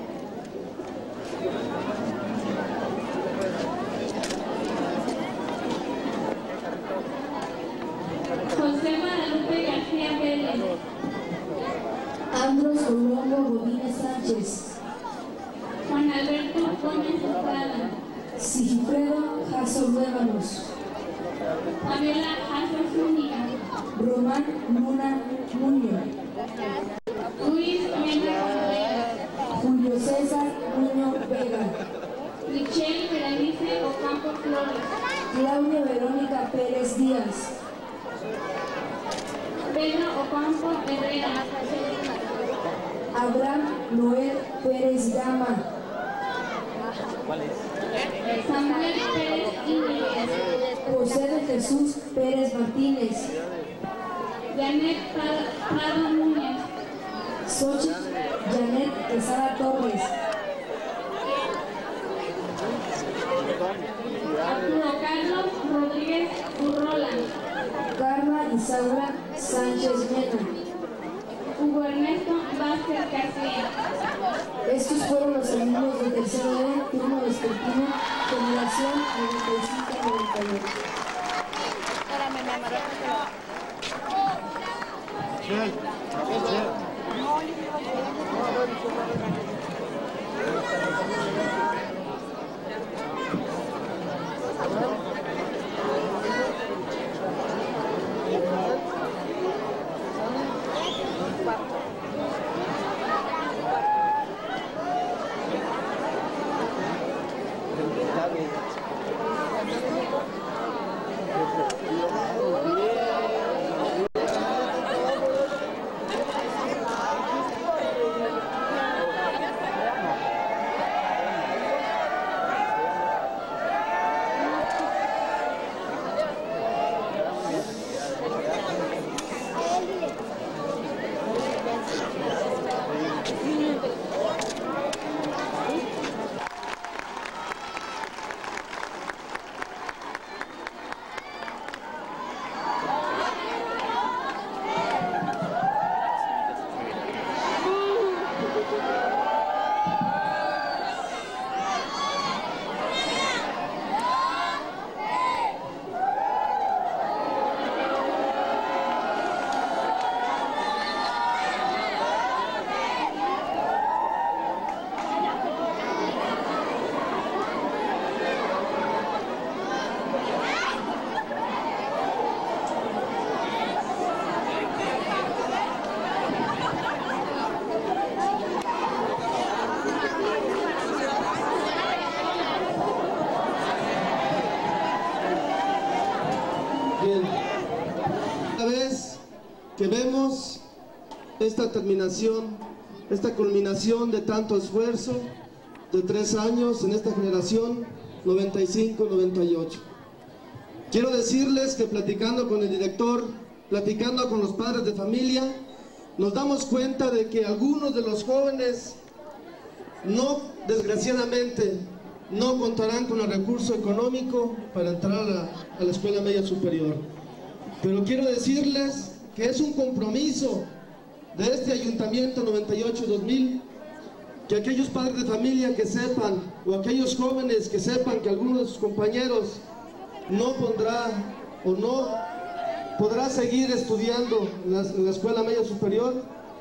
José Guadalupe García Vélez, Andros Colombo Godínez Sánchez, Juan Alberto Gómez Estrada, Sigifredo Jasso Luébanos, Fabiola Jasso Zúñiga, Román Luna Muñoz, Luis Méndez Correa, Julio César Muñoz Vega, Michelle Berenice Ocampo Flores, Claudia Verónica Pérez Díaz. Pedro Ocampo Herrera. Abraham Noel Pérez Gama. Samuel Pérez Íñiguez. José de Jesús Pérez Martínez. Janet Prado Núñez. Xochitl Janet Quesada Torres. Arturo Carlos Rodríguez Urrola. Carla Isaura Sánchez Mena. Hugo Ernesto Vázquez García. Estos fueron los alumnos de tercero D, turno respectivo, generación noventa y cinco noventa y ocho. Que vemos esta terminación, esta culminación de tanto esfuerzo de tres años en esta generación noventa y cinco noventa y ocho. Quiero decirles que platicando con el director, platicando con los padres de familia, nos damos cuenta de que algunos de los jóvenes no, desgraciadamente, no contarán con el recurso económico para entrar a la, a la escuela media superior. Pero quiero decirles que es un compromiso de este Ayuntamiento noventa y ocho dos mil, que aquellos padres de familia que sepan, o aquellos jóvenes que sepan que alguno de sus compañeros no pondrá o no podrá seguir estudiando en la, en la escuela media superior,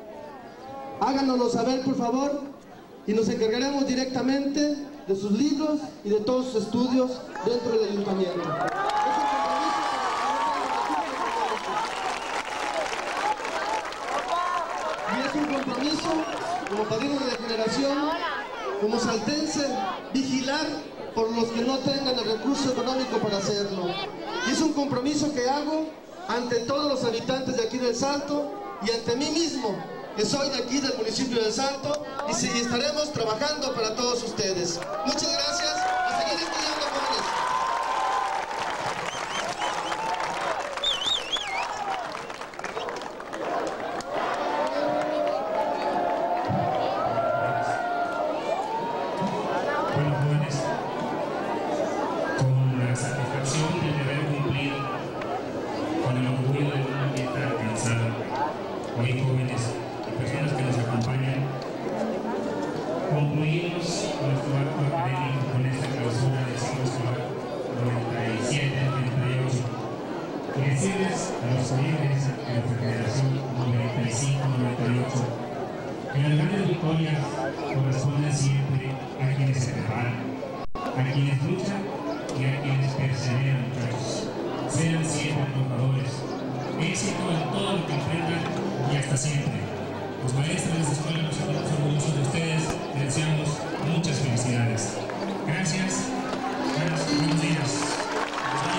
háganoslo saber por favor, y nos encargaremos directamente de sus libros y de todos sus estudios dentro del Ayuntamiento. Es un compromiso como padrino de la generación, como saltense, vigilar por los que no tengan el recurso económico para hacerlo. Y es un compromiso que hago ante todos los habitantes de aquí del Salto y ante mí mismo, que soy de aquí del municipio del Salto, y, si, y estaremos trabajando para todos ustedes. Muchas gracias, a seguir estudiando, jóvenes. Hoy jóvenes y personas que nos acompañan, concluimos nuestro acto académico con esta clausura del ciclo escolar noventa y siete noventa y ocho. Y decirles a los oyentes de nuestra generación noventa y cinco noventa y ocho que las grandes victorias corresponden siempre a quienes se preparan, a quienes luchan y a quienes perseveran, muchachos. Sean siempre trabajadores. Éxito en todo lo que emprendan y hasta siempre. Los maestros de esta escuela nos sentimos orgullosos de ustedes. Les deseamos muchas felicidades. Gracias. Buenos, buenos días.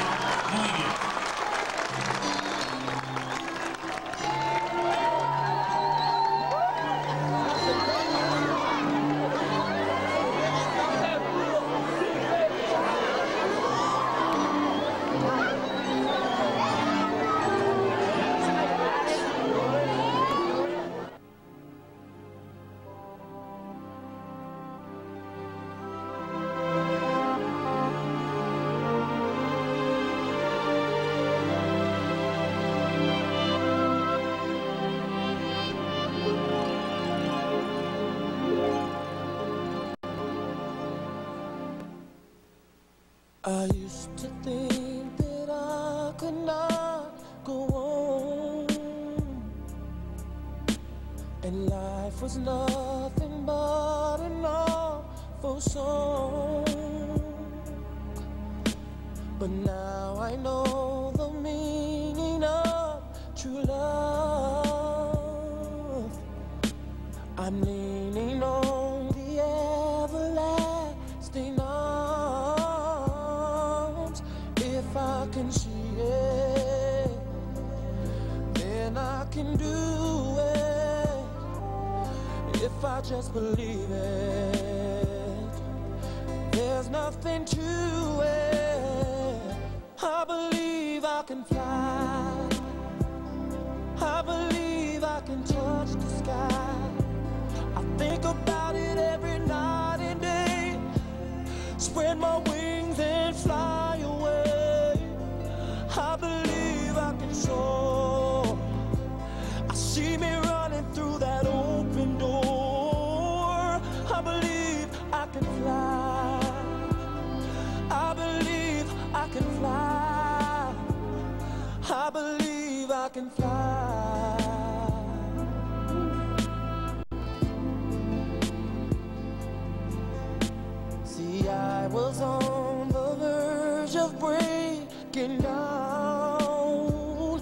to think that I could not go on, and life was nothing but an awful song. But now I know the meaning of true love. I'm leaning on the everlasting arms. If I can see it, then I can do it. If I just believe it, there's nothing to it. I believe I can fly. I believe I can touch the sky. I think about it every night and day. Spread my wings and fly away. I believe I can soar. I see me running through that open door. I believe I can fly. I believe I can fly. I believe I can fly. See, I was on the verge of breaking down.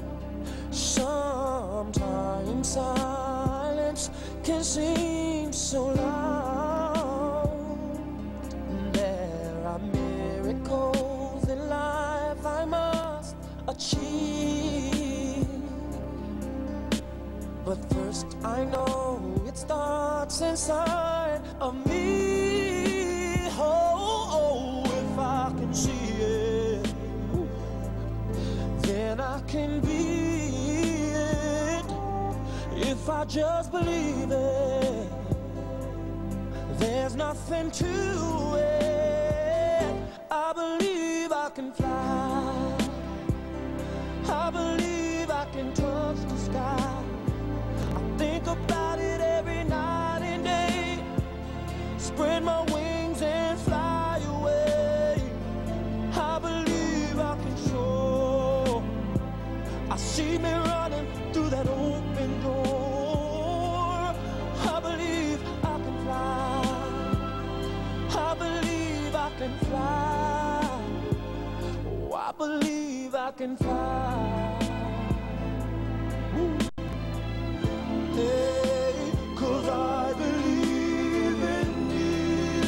Sometimes silence can seem so loud. There are miracles in life I must achieve. But first I know it starts inside of me. Oh, oh, if I can see it, then I can be it. If I just believe it, there's nothing to it. I believe I can fly. I believe I can touch the sky. I think about it every night and day. Spread my wings and fly away. I believe I can soar. I see me running through that open door. I believe I can fly. I believe I can fly. Oh, I believe I can fly. Ooh. Hey, 'cause I believe in you.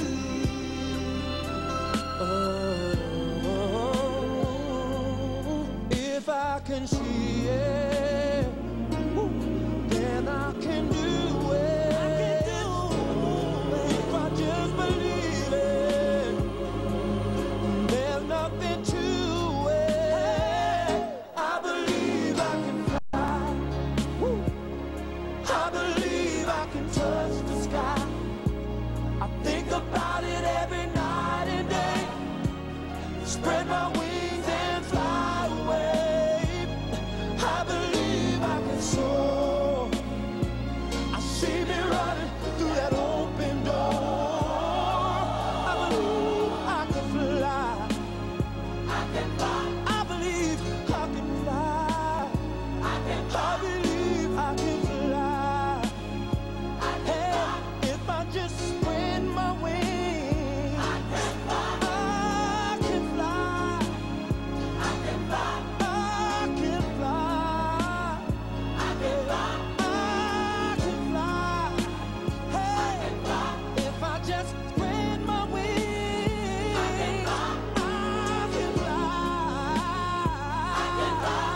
Oh, if I can see it, then I can do it. I can do it. If I just believe it, there's nothing to it. I believe I can fly. Woo. I believe I can touch the sky. I think about it every night and day. Spread my wings and fly away. I believe I can soar. I see me running through that open door. I believe I can fly. I can fly. I believe I can fly. I can fly. I believe I can fly. Hey, if I just spread my wings, I can fly. I can fly. I can fly. I can fly. I can fly. I can fly. Hey, if I just spread my wings, I can fly. I can fly. I can fly.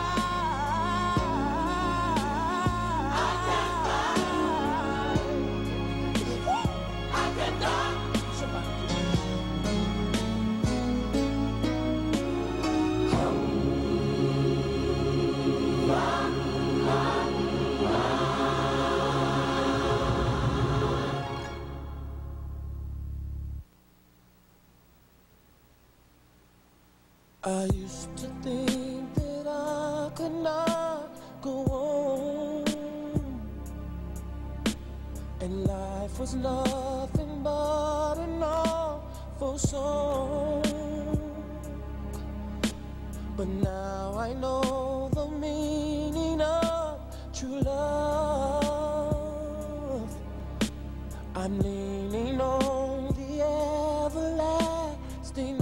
I can fly. I can fly. Somebody. I used to think that I could not go on, and life was nothing but an awful song. but now I know the meaning of true love. I'm leaning on the everlasting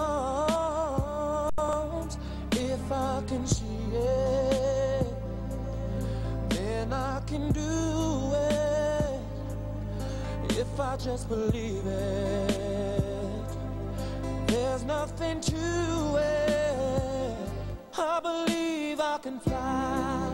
arms. If I can see it, then I can do it. If I just believe it, there's nothing to it. I believe I can fly.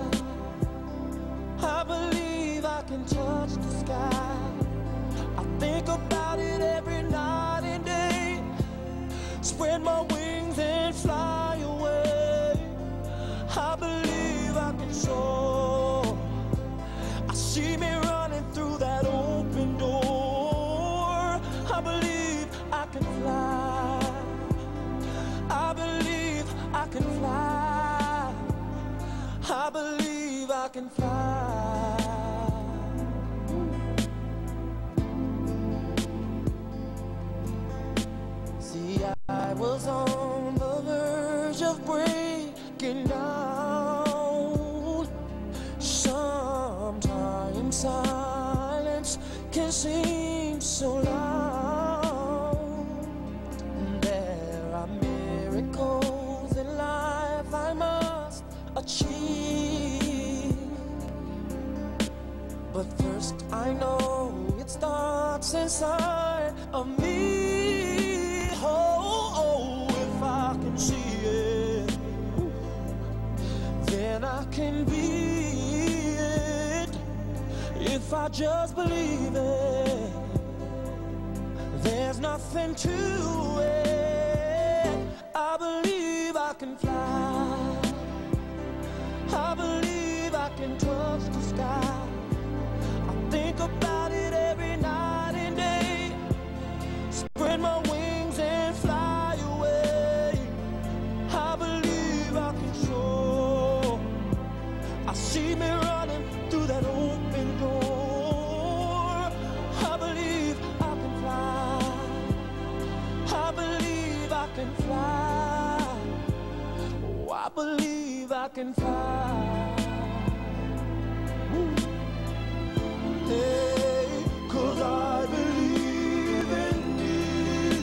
I believe I can touch the sky. I think about it every night and day. Spread my wings and fly away. I believe I can soar. I see me running through that open door. I believe I can fly. I believe I can fly. I believe I can fly. See, I was on the verge of breaking down. Sometimes silence can seem so loud. There are miracles in life I must achieve. But first I know it starts inside of me. Oh, oh, if I can see it, then I can be it. If I just believe it, there's nothing to it. I believe I can fly. I believe I can touch the sky. I think about it every night and day. Spread my wings and fly away. I believe I can soar. I see me running through that open door. I believe I can fly. I believe I can fly. Oh, I believe I can fly. Ooh. Hey, 'cause I believe in you.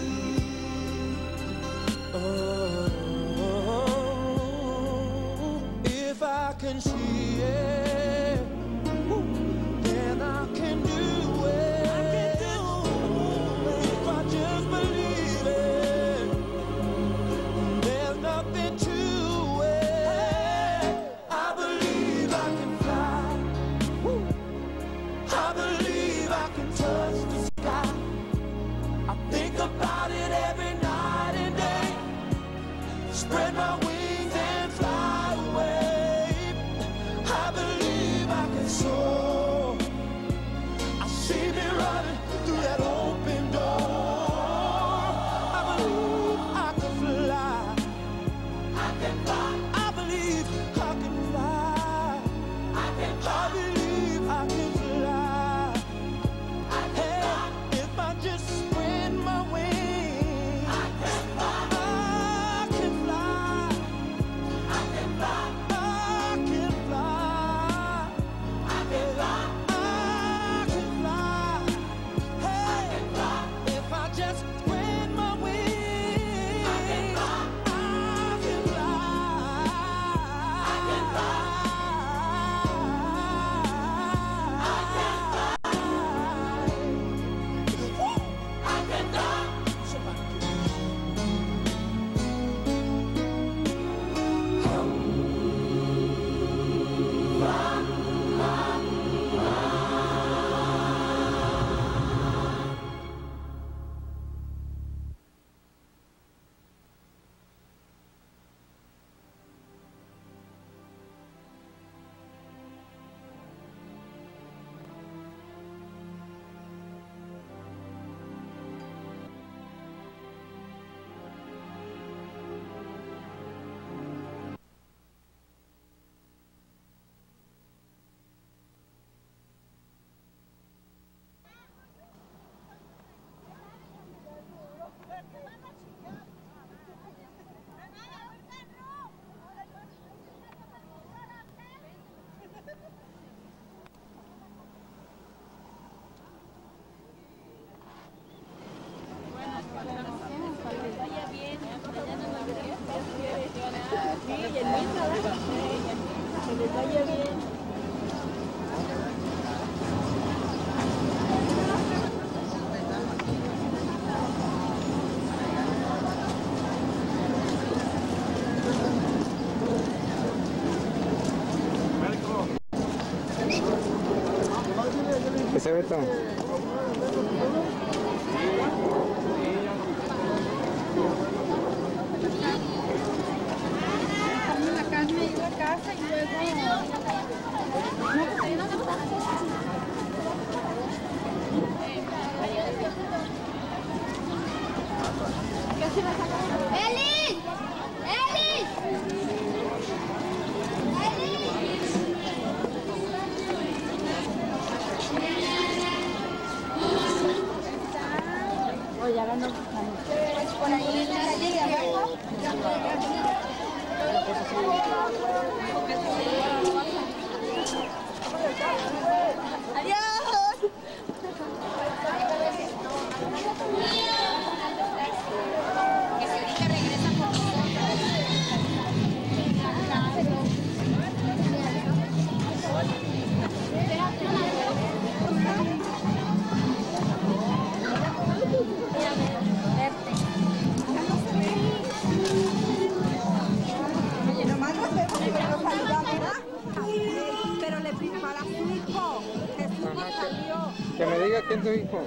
Oh, if I can see it, then I can do it. I can do it. If I just believe it, there's nothing to it. I believe I can fly. I believe I can touch the sky. I think about it every night and day. Spread my wings and fly away. I believe I can soar. I see me running through that open door. I believe I can fly. I can fly. I believe I can fly. I can fly. I believe I can fly. Hey, if I just spread my wings, I can fly. I can fly. Sí, y en misa, ¿verdad? Que les vaya bien. ¿Qué se ve todo? La carne iba a casa y luego... ¡Eli! ¡Eli! Oye, ya ganó. Por ahí en la calle de abajo. ¡Adiós! Que se diga regresa por nosotros. Oye, nomás nos vemos y nos saludamos, ¿verdad? Pero le prepara a su hijo. Jesús nos salió. Que me diga quién es tu hijo.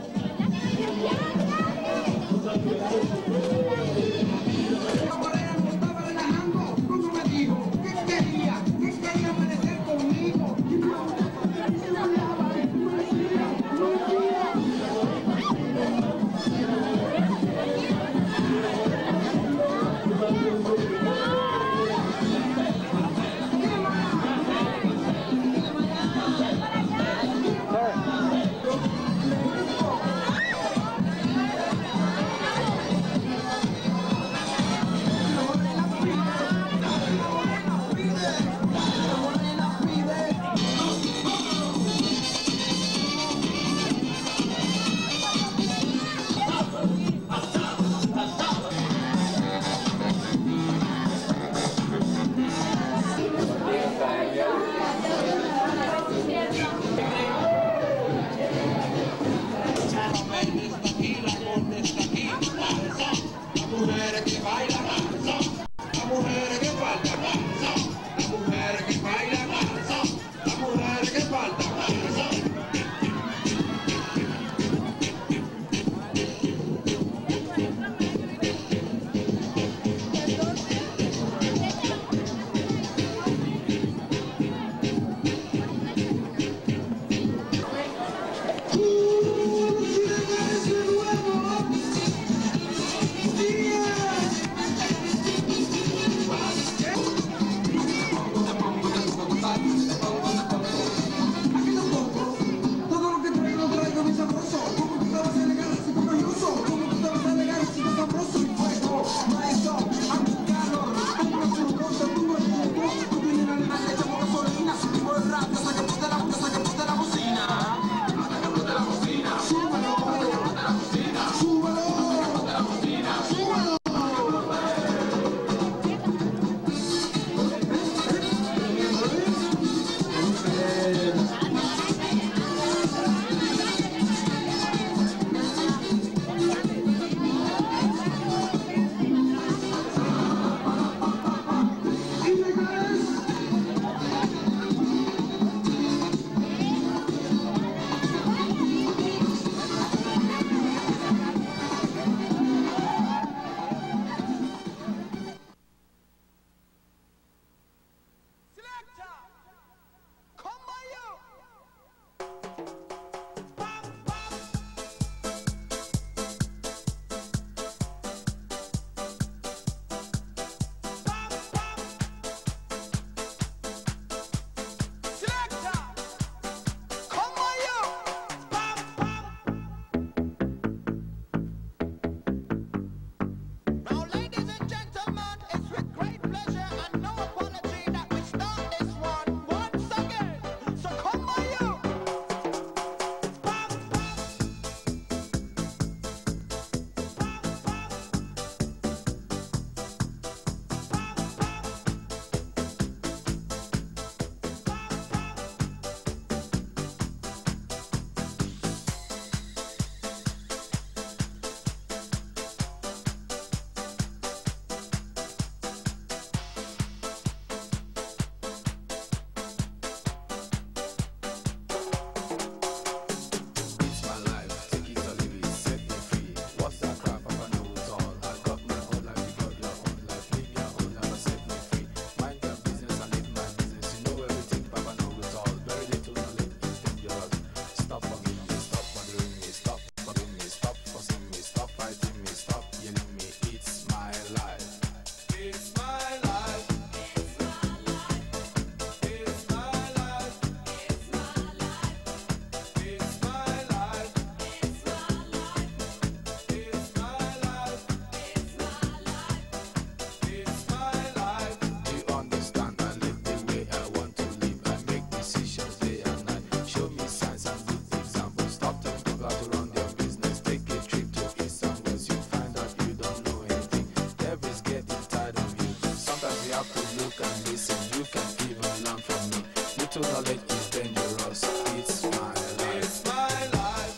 stop to look and listen. You can even learn from me. Little knowledge is dangerous. It's my life. It's my life.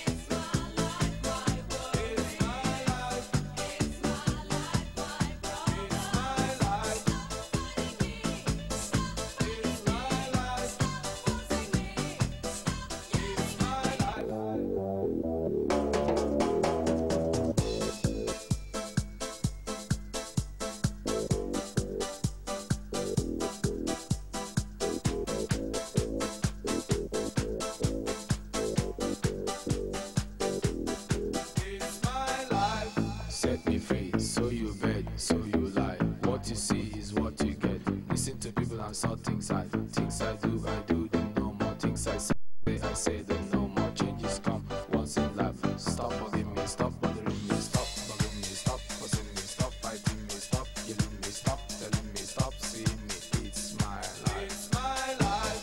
Set me free, so you beg, so you lie. What you see is what you get. Listen to people and saw things I things I do, I do them no more. Things I say, I say them no more. Changes come once in life. Stop bugging me, stop bothering me, stop bugging me, stop fussing me, stop fighting me, stop killing me, stop telling me, stop seeing me. It's my life. It's my life.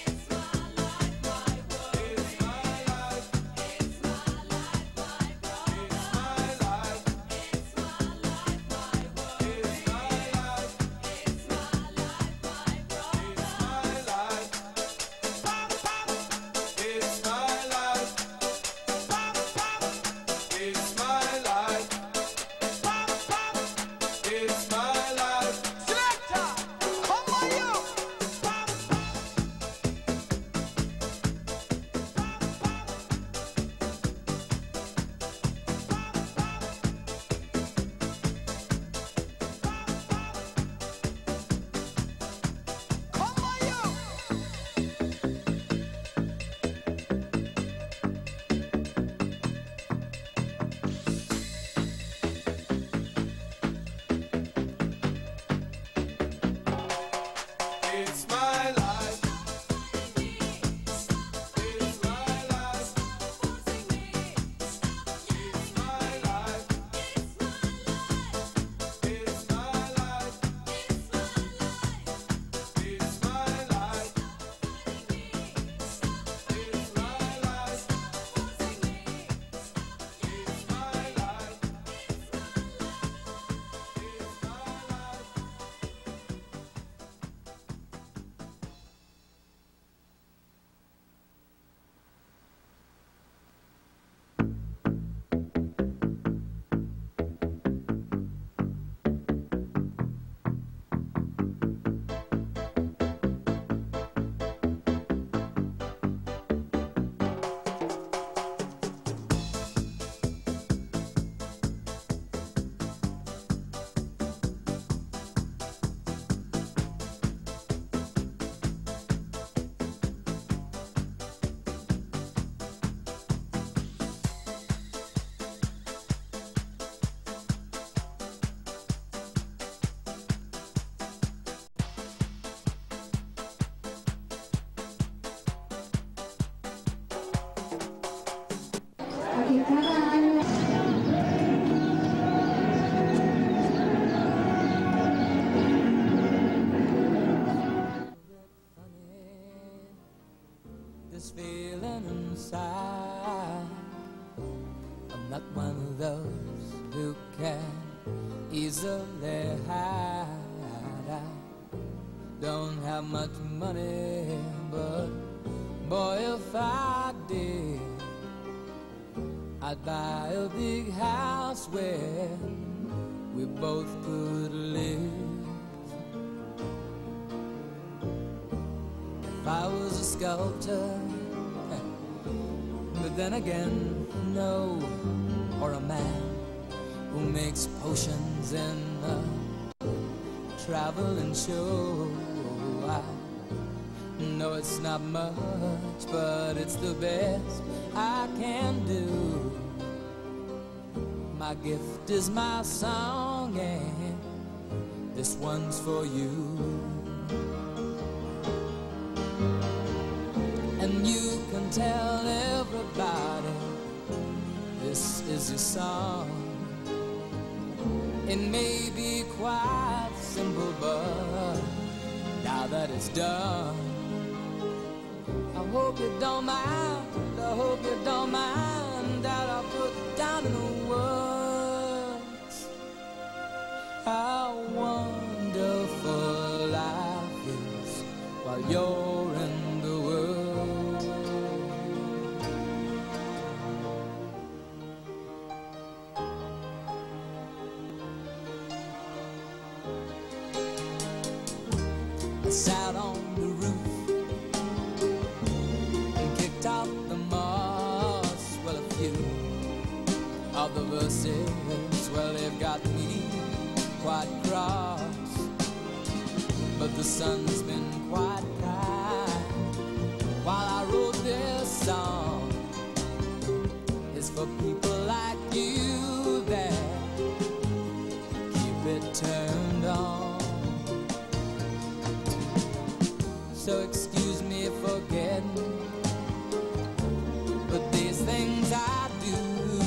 This feeling inside, I'm not one of those who can easily hide. I don't have much money, but boy, if I did, I'd buy a big house where we both could live. If I was a sculptor, but then again, no, or a man who makes potions in a traveling show. I know it's not much, but it's the best I can do. My gift is my song, and this one's for you. And you can tell everybody this is your song. It may be quite simple, but now that it's done, I hope you don't mind, I hope you don't mind that I put down in the words how wonderful I sat on the roof and kicked out the moss. Well, a few of the verses, well, they've got me quite cross. But the sun's been quite kind while I wrote this song. It's for people like you that keep it turned on. So excuse me for getting, but these things I do,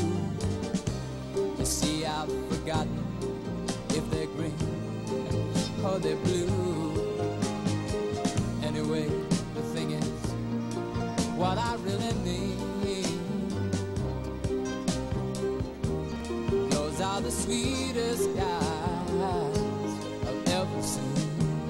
you see, I've forgotten if they're green or they're blue. Anyway, the thing is, what I really need, those are the sweetest guys I've ever seen.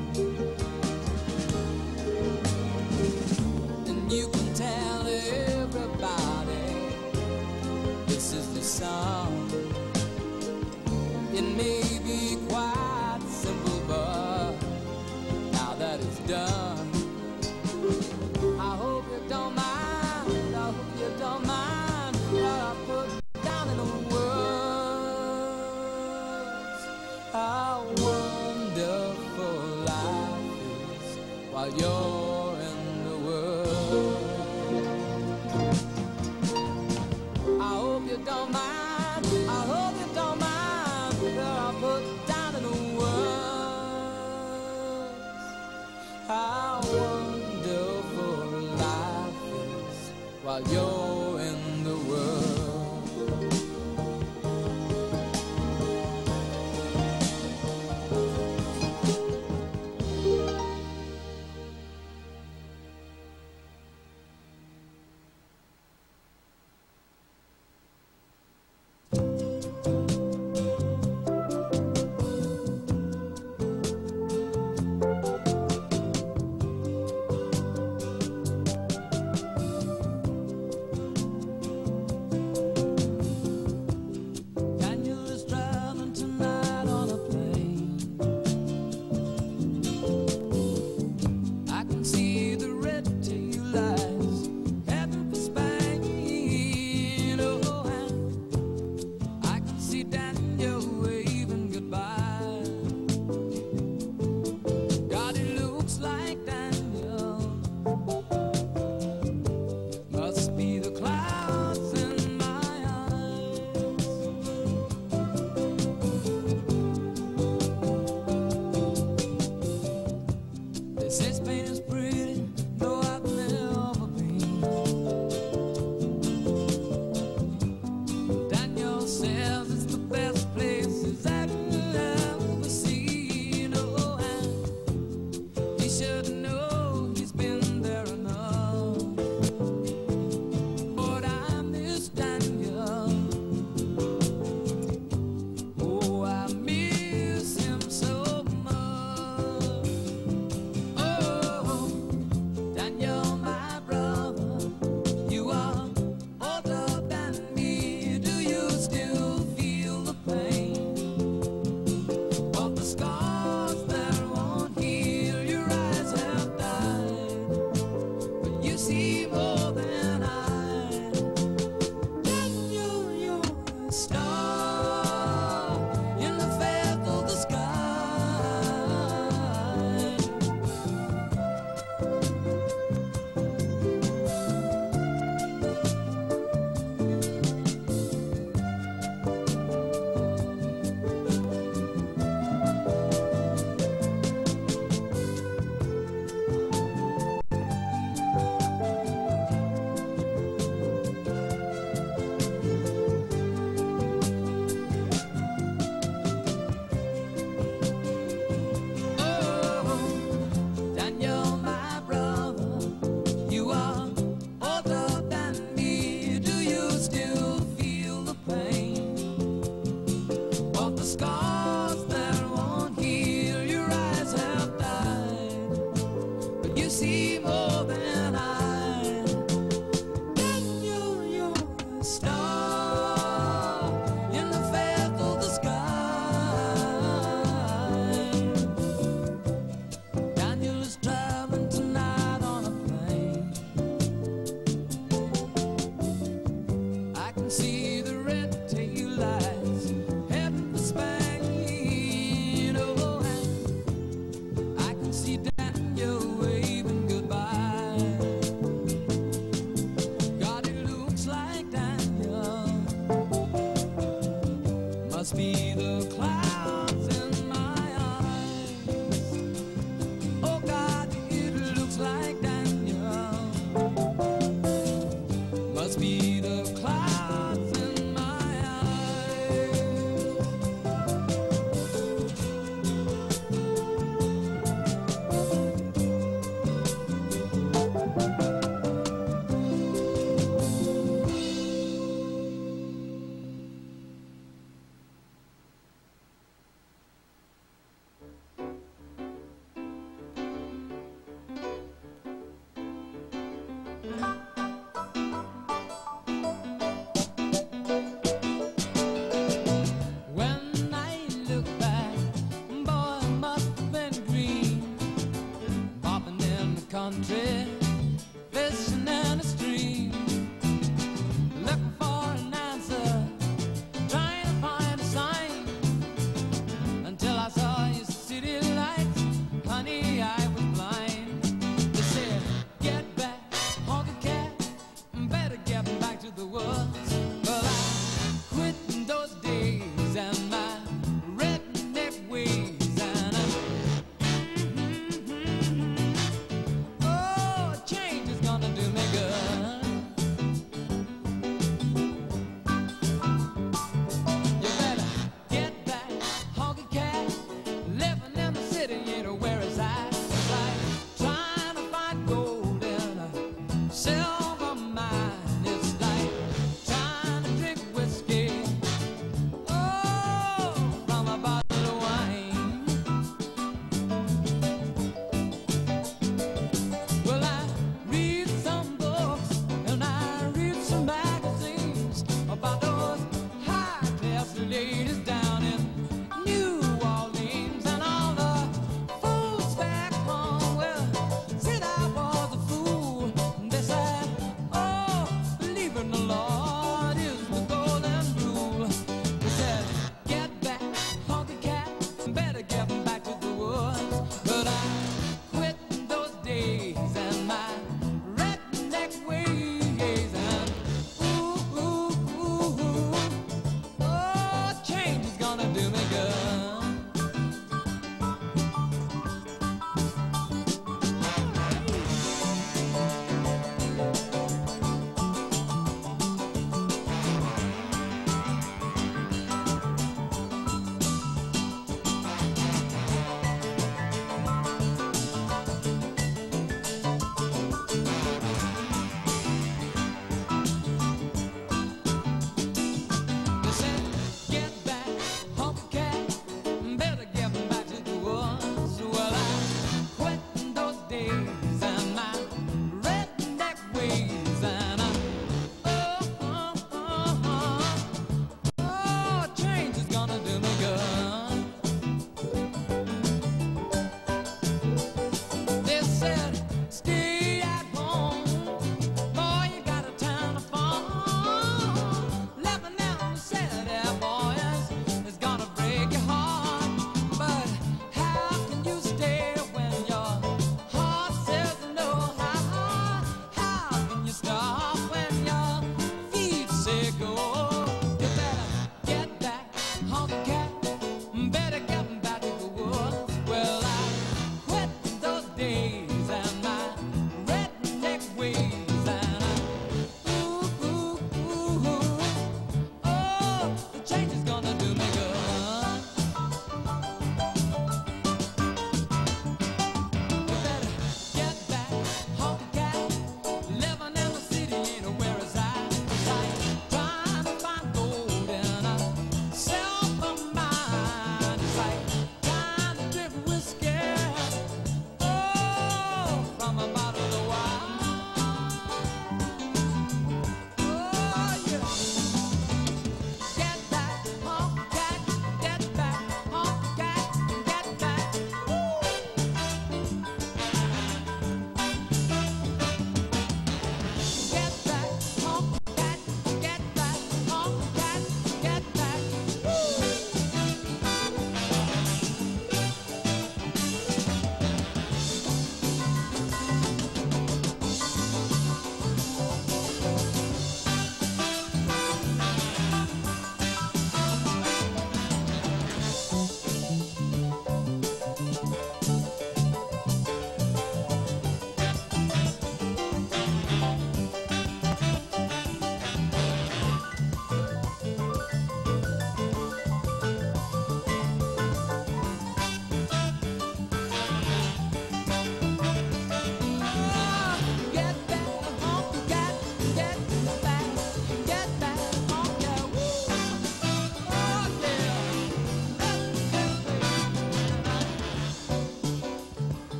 And you can tell everybody this is the song. It may be quite simple, but now that it's done, I hope you don't mind, I hope you don't mind what I put down in the words. How wonderful life is while you're in the world. I hope you don't mind, I hope you don't mind what I put down in the words. How wonderful life is while you're in the world. Of the scars that won't heal your eyes.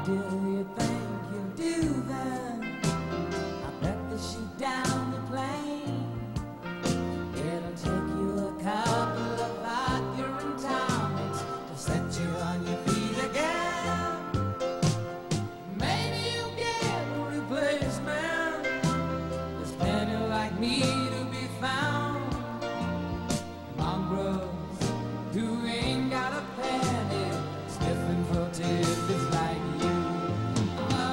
do you think you'll do then? I bet they shoot down the plane. It'll take you a couple of hot urine tonics to set you on your feet again. Maybe you'll get a replacement. There's plenty like me to be found. Mongrels who ain't got a penny, sniffing for tidbits like you.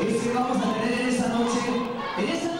es que vamos a tener en esta noche, en esta